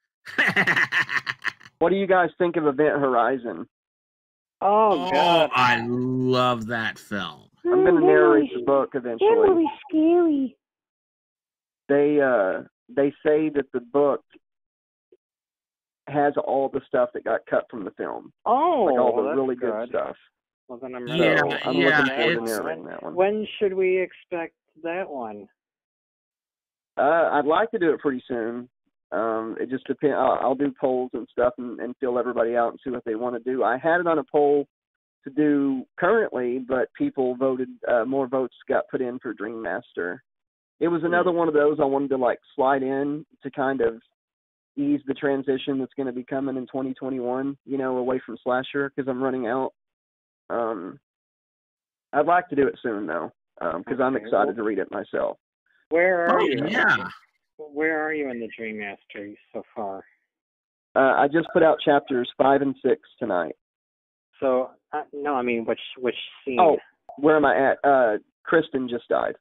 what do you guys think of Event Horizon? Oh, Oh, God. I love that film. I'm going to narrate the book eventually. They're really scary. They uh they say that the book has all the stuff that got cut from the film, Oh, like all the that's really good, good stuff. Well, then I'm So Yeah, I'm yeah, looking forward to it's- narrating that one. When should we expect that one? Uh, I'd like to do it pretty soon. Um, it just depends. I'll, I'll do polls and stuff and, and fill everybody out and see what they want to do. I had it on a poll to do currently, but people voted, uh, more votes got put in for Dream Master. It was another one of those I wanted to like slide in to kind of ease the transition that's going to be coming in twenty twenty-one, you know, away from Slasher because I'm running out. Um, I'd like to do it soon though, because I'm Okay, excited well- to read it myself. Where are Oh you? yeah. Where are you in the Dream Master so far? Uh, I just put out chapters five and six tonight. So, uh, no, I mean, which which scene? Oh, where am I at? Uh, Kristen just died.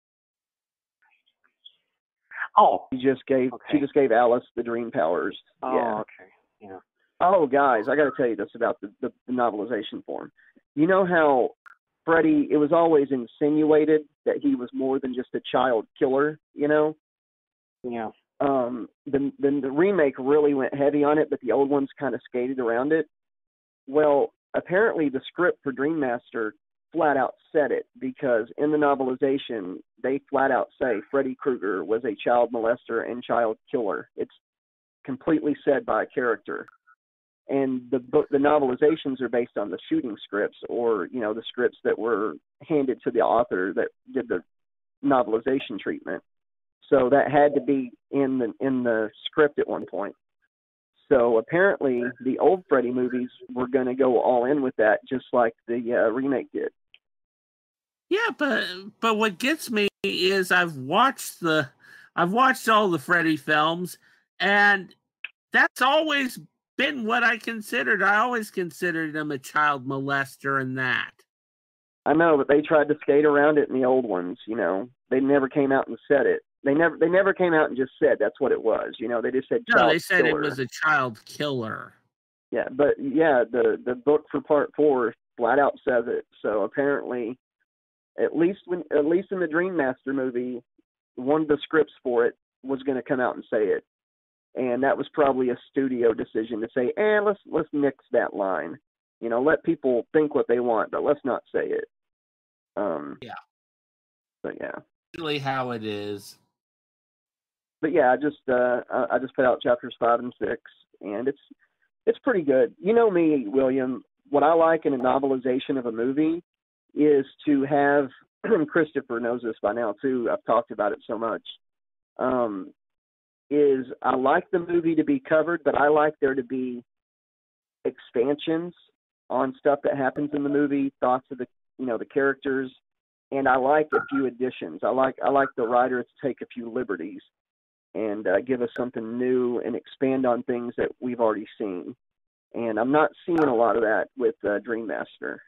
Oh. She just gave Okay. she just gave Alice the dream powers. Oh, yeah. okay. Yeah. Oh, guys, I got to tell you this about the, the, the novelization form. You know how Freddy? It was always insinuated that he was more than just a child killer. You know. Yeah. Um. The the, the remake really went heavy on it, but the old ones kind of skated around it. Well, apparently the script for Dream Master flat out said it, because in the novelization they flat out say Freddy Krueger was a child molester and child killer. It's completely said by a character. And the book, the novelizations are based on the shooting scripts, or you know, the scripts that were handed to the author that did the novelization treatment. So that had to be in the in the script at one point. So apparently the old Freddy movies were going to go all in with that, just like the uh, remake did. Yeah, but but what gets me is I've watched the I've watched all the Freddy films, and that's always been what I considered. I always considered him a child molester and that. I know, but they tried to skate around it in the old ones. You know, they never came out and said it. They never they never came out and just said that's what it was. You know, they just said No, child they said killer. it was a child killer. Yeah, but yeah, the the book for part four flat out says it. So apparently, at least when at least in the Dream Master movie, one of the scripts for it was going to come out and say it, and that was probably a studio decision to say, eh, let's let's nix that line. You know, let people think what they want, but let's not say it. Um, yeah. But yeah. Really, how it is. But yeah, I just uh, I just put out chapters five and six, and it's it's pretty good. You know me, William. What I like in a novelization of a movie is to have. Christopher knows this by now too. I've talked about it so much. Um, is I like the movie to be covered, but I like there to be expansions on stuff that happens in the movie, thoughts of the you know the characters, and I like a few additions. I like I like the writer to take a few liberties and uh, give us something new and expand on things that we've already seen. And I'm not seeing a lot of that with uh, Dream Master.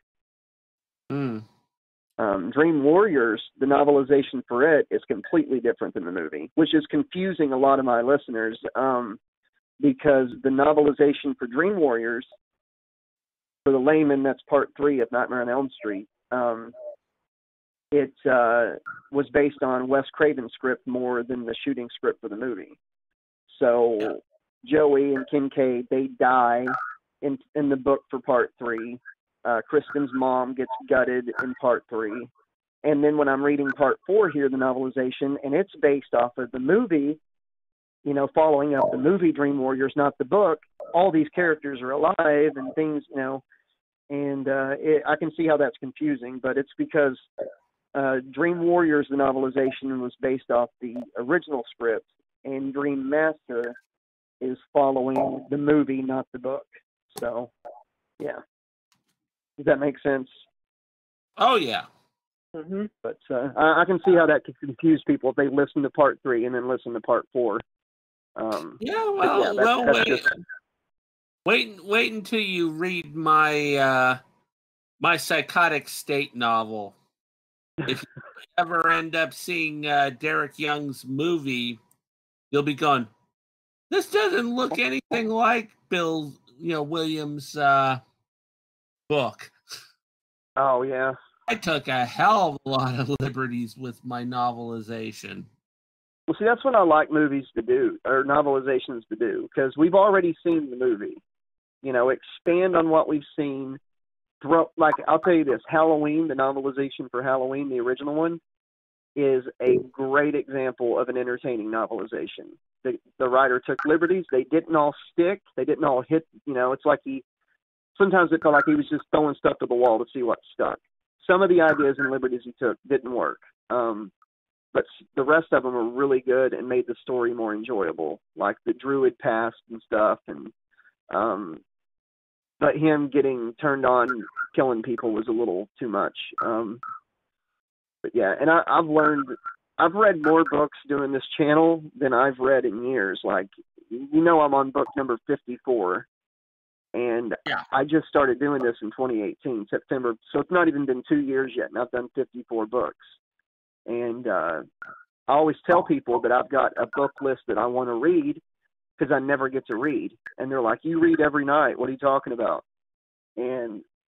Mm. Um, Dream Warriors, the novelization for it is completely different than the movie, which is confusing a lot of my listeners um, because the novelization for Dream Warriors, for the layman, that's part three of Nightmare on Elm Street. Um, it uh, was based on Wes Craven's script more than the shooting script for the movie. So yeah. Joey and Kincaid, they die in in the book for part three. Uh, Kristen's mom gets gutted in part three. And then when I'm reading part four here, the novelization, and it's based off of the movie, you know, following up the movie Dream Warriors, not the book, all these characters are alive and things, you know, and uh, it, I can see how that's confusing, but it's because uh, Dream Warriors, the novelization, was based off the original script, and Dream Master is following the movie, not the book. So, yeah. Does that make sense? Oh, yeah. Mm-hmm. But uh, I, I can see how that could confuse people if they listen to part three and then listen to part four. Um, yeah, well, yeah, that's, well that's wait, just... wait, wait until you read my uh, my Psychotic State novel. If you ever end up seeing uh, Derek Young's movie, you'll be going, this doesn't look anything like Bill, you know, Williams' uh, book. Oh, yeah. I took a hell of a lot of liberties with my novelization. Well, see, that's what I like movies to do, or novelizations to do, because we've already seen the movie. You know, expand on what we've seen. Throw, like, I'll tell you this, Halloween, the novelization for Halloween, the original one, is a great example of an entertaining novelization. The, the writer took liberties. They didn't all stick. They didn't all hit, you know, it's like he, sometimes it felt like he was just throwing stuff to the wall to see what stuck. Some of the ideas and liberties he took didn't work. Um, but the rest of them were really good and made the story more enjoyable, like the druid past and stuff. And um, but him getting turned on killing people was a little too much. Um, but yeah, and I, I've learned, I've read more books doing this channel than I've read in years. Like, you know, I'm on book number fifty-four. And yeah. I just started doing this in twenty eighteen, September. So it's not even been two years yet, and I've done fifty-four books. And uh, I always tell people that I've got a book list that I want to read because I never get to read. And they're like, you read every night. What are you talking about? And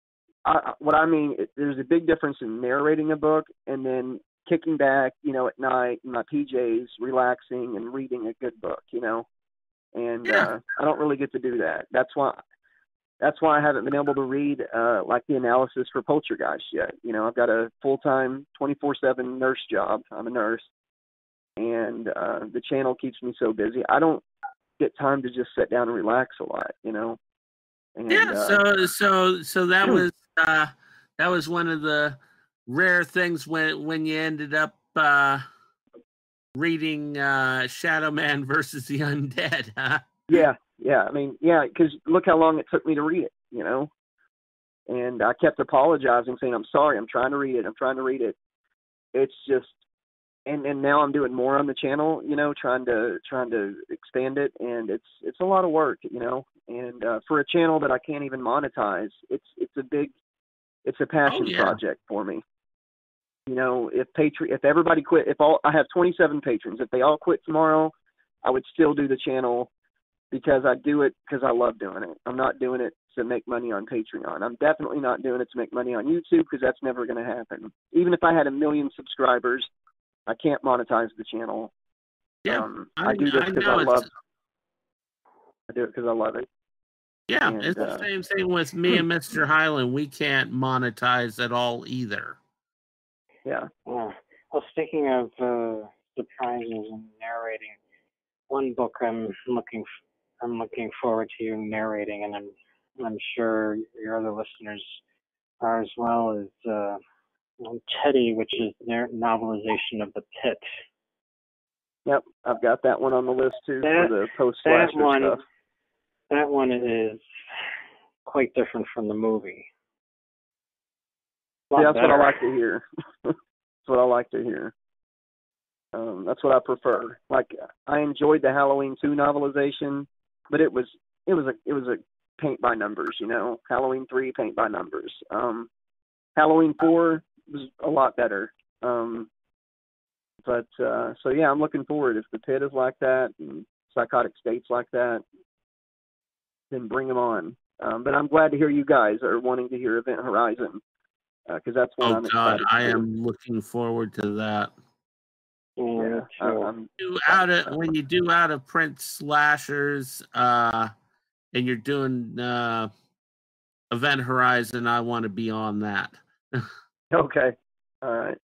I, what I mean, it, there's a big difference in narrating a book and then kicking back, you know, at night in my P Js, relaxing and reading a good book, you know. And yeah. uh, I don't really get to do that. That's why... That's why I haven't been able to read uh, like the analysis for Poltergeist yet. You know, I've got a full-time twenty-four seven nurse job. I'm a nurse, and uh, the channel keeps me so busy. I don't get time to just sit down and relax a lot. You know. And, yeah. uh, So so so that was uh, that was one of the rare things when when you ended up uh, reading uh, Shadow Man versus the Undead, huh? Yeah. Yeah, I mean, yeah, because look how long it took me to read it, you know? And I kept apologizing, saying, I'm sorry, I'm trying to read it, I'm trying to read it. It's just, and, and now I'm doing more on the channel, you know, trying to trying to expand it, and it's it's a lot of work, you know? And uh, for a channel that I can't even monetize, it's it's a big, it's a passion oh, yeah. project for me. You know, if Patreon, if everybody quit, if all I have twenty-seven patrons, if they all quit tomorrow, I would still do the channel because I do it because I love doing it. I'm not doing it to make money on Patreon. I'm definitely not doing it to make money on YouTube because that's never going to happen. Even if I had a million subscribers, I can't monetize the channel. Yeah, um, I, I do this because I, I love. I do it because I love it. Yeah, and, it's the uh, same thing with me and Mister Highland. We can't monetize at all either. Yeah. Uh, well, speaking of uh, surprises and narrating, one book I'm looking I'm looking forward to you narrating, and I'm I'm sure your other listeners are as well, is uh, Teddy, which is their novelization of The Pit. Yep, I've got that one on the list too That, for the post-slasher that one, stuff. That one is quite different from the movie. Yeah, that's better. What I like to hear. That's what I like to hear. Um, that's what I prefer. Like, I enjoyed the Halloween two novelization, but it was it was a it was a paint by numbers, you know. Halloween three, paint by numbers. Um, Halloween four was a lot better. Um, but uh, so yeah, I'm looking forward. If The Pit is like that and Psychotic State's like that, then bring them on. Um, but I'm glad to hear you guys are wanting to hear Event Horizon because uh, that's one oh, I'm God, excited I for. am looking forward to that. Yeah, I'm, do out of when you do out of print slashers, uh, and you're doing uh, Event Horizon, I want to be on that. Okay, all right.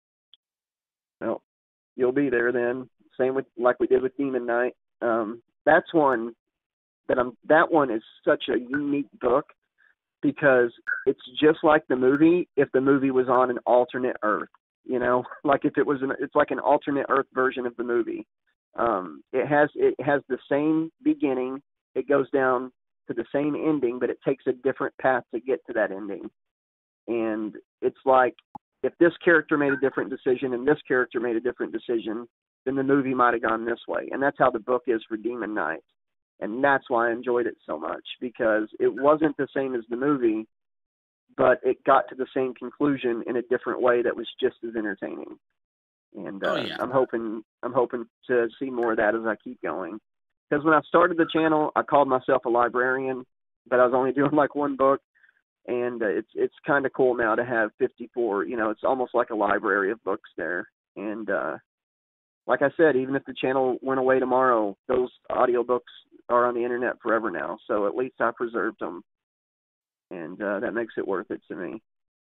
Well, you'll be there then. Same with like we did with Demon Knight. Um, that's one that I'm. That one is such a unique book because it's just like the movie. If the movie was on an alternate Earth. You know, like if it was, an, it's like an alternate Earth version of the movie. Um, it has it has the same beginning. It goes down to the same ending, but it takes a different path to get to that ending. And it's like if this character made a different decision and this character made a different decision, then the movie might have gone this way. And that's how the book is for Demon Knight. And that's why I enjoyed it so much because it wasn't the same as the movie, but it got to the same conclusion in a different way that was just as entertaining. And uh, oh, yeah. I'm hoping I'm hoping to see more of that as I keep going. Because when I started the channel, I called myself a librarian, but I was only doing like one book. And uh, it's it's kind of cool now to have fifty-four. You know, it's almost like a library of books there. And uh, like I said, even if the channel went away tomorrow, those audiobooks are on the internet forever now. So at least I preserved them. And uh, that makes it worth it to me.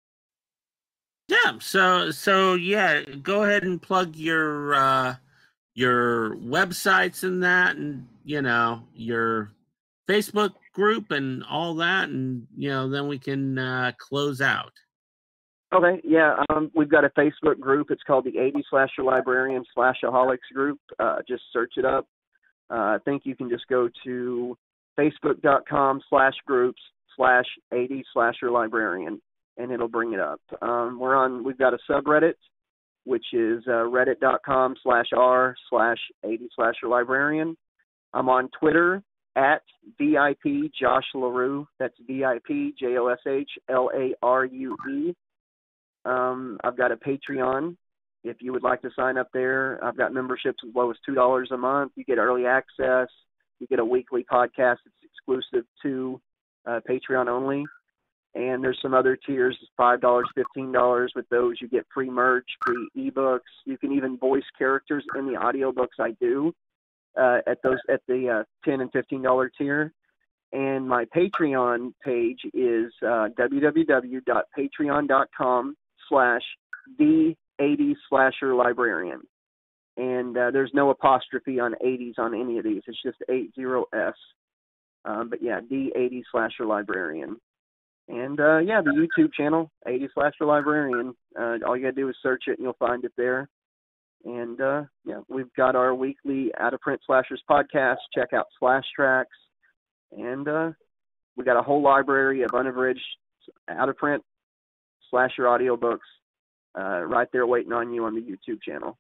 Yeah. So, so yeah, go ahead and plug your uh, your websites and that, and you know your Facebook group and all that, and you know then we can uh, close out. Okay. Yeah. Um, we've got a Facebook group. It's called the eighties Slasher Librarian Slashaholics group. Uh, just search it up. Uh, I think you can just go to facebook.com slash groups slash 80 Slasher Librarian, and it'll bring it up. Um, we're on, we've got a subreddit, which is uh, reddit.com slash r slash 80 Slasher Librarian. I'm on Twitter at V I P Josh LaRue. That's V I P J O S H L A R U E. Um, I've got a Patreon. If you would like to sign up there, I've got memberships as low as two dollars a month. You get early access. You get a weekly podcast that's exclusive to uh, Patreon only. And there's some other tiers, five dollars, fifteen dollars. With those, you get free merch, free ebooks. You can even voice characters in the audiobooks I do uh, at those at the uh, ten and fifteen dollars tier. And my Patreon page is uh, www.patreon.com slash the 80s Slasher Librarian. And uh, there's no apostrophe on eighties on any of these. It's just eighty S. Um, but yeah, the eighties Slasher Librarian. And uh, yeah, the YouTube channel, eighties Slasher Librarian. Uh, all you gotta do is search it and you'll find it there. And uh, yeah, we've got our weekly Out of Print Slashers podcast. Check out Slash Tracks. And uh, we got a whole library of unabridged, out of print slasher audiobooks uh, right there waiting on you on the YouTube channel.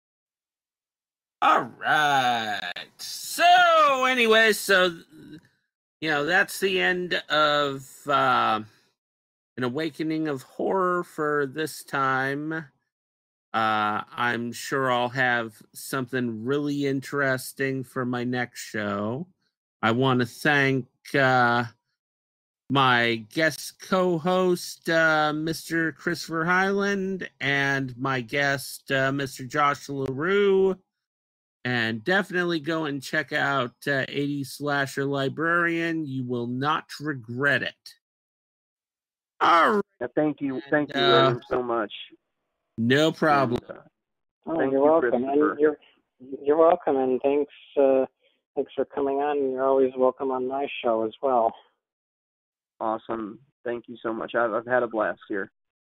All right. So anyway, so you know that's the end of uh, An Awakening of Horror horror for this time. Uh, I'm sure I'll have something really interesting for my next show. I want to thank uh, my guest co-host, uh, Mister Christopher Highland, and my guest, uh, Mister Josh LaRue. And definitely go and check out uh, eighties Slasher Librarian. You will not regret it. All right. Yeah, thank you, thank you, Uh, William, so much. No problem. And, uh, Oh, Thank you're you, welcome. Christopher. And you're you're welcome, and thanks uh, thanks for coming on. You're always welcome on my show as well. Awesome. Thank you so much. I've I've had a blast here.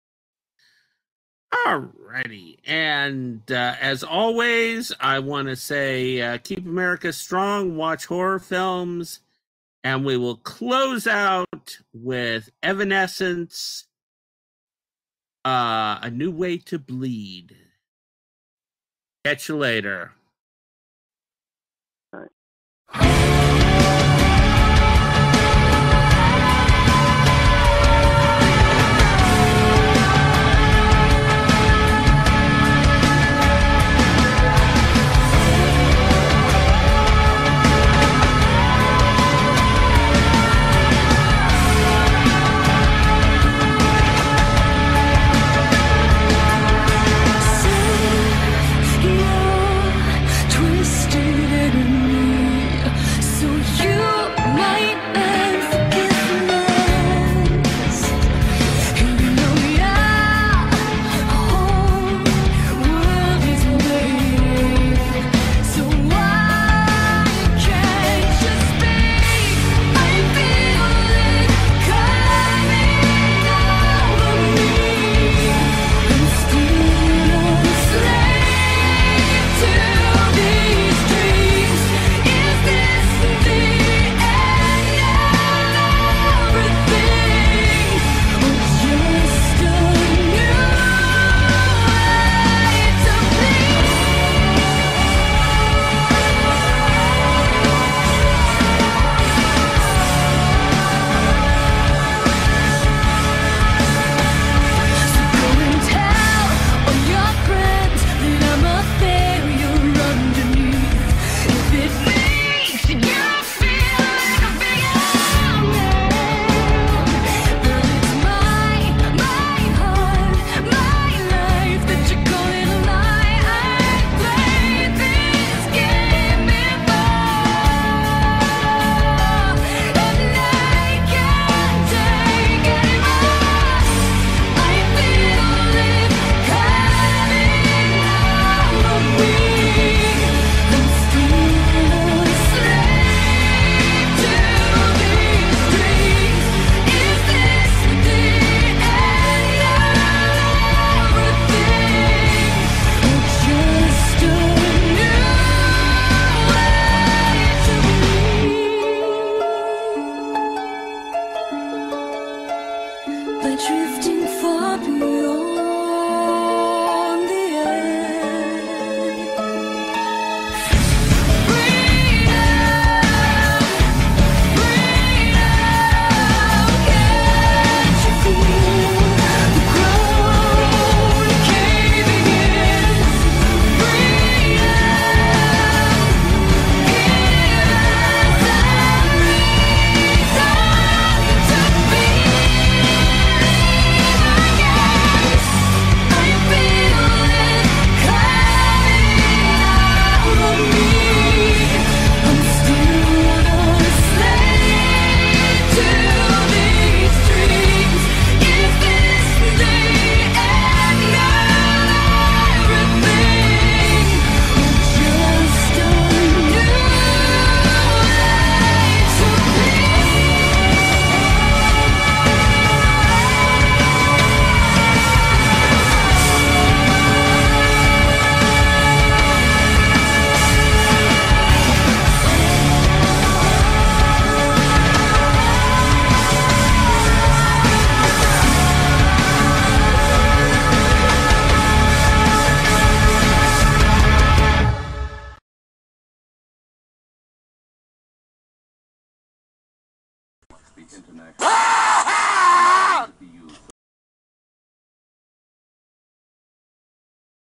Alrighty. And uh, as always, I want to say uh, keep America strong, watch horror films, and we will close out with Evanescence, uh, A New Way to Bleed. Catch you later. All right. International.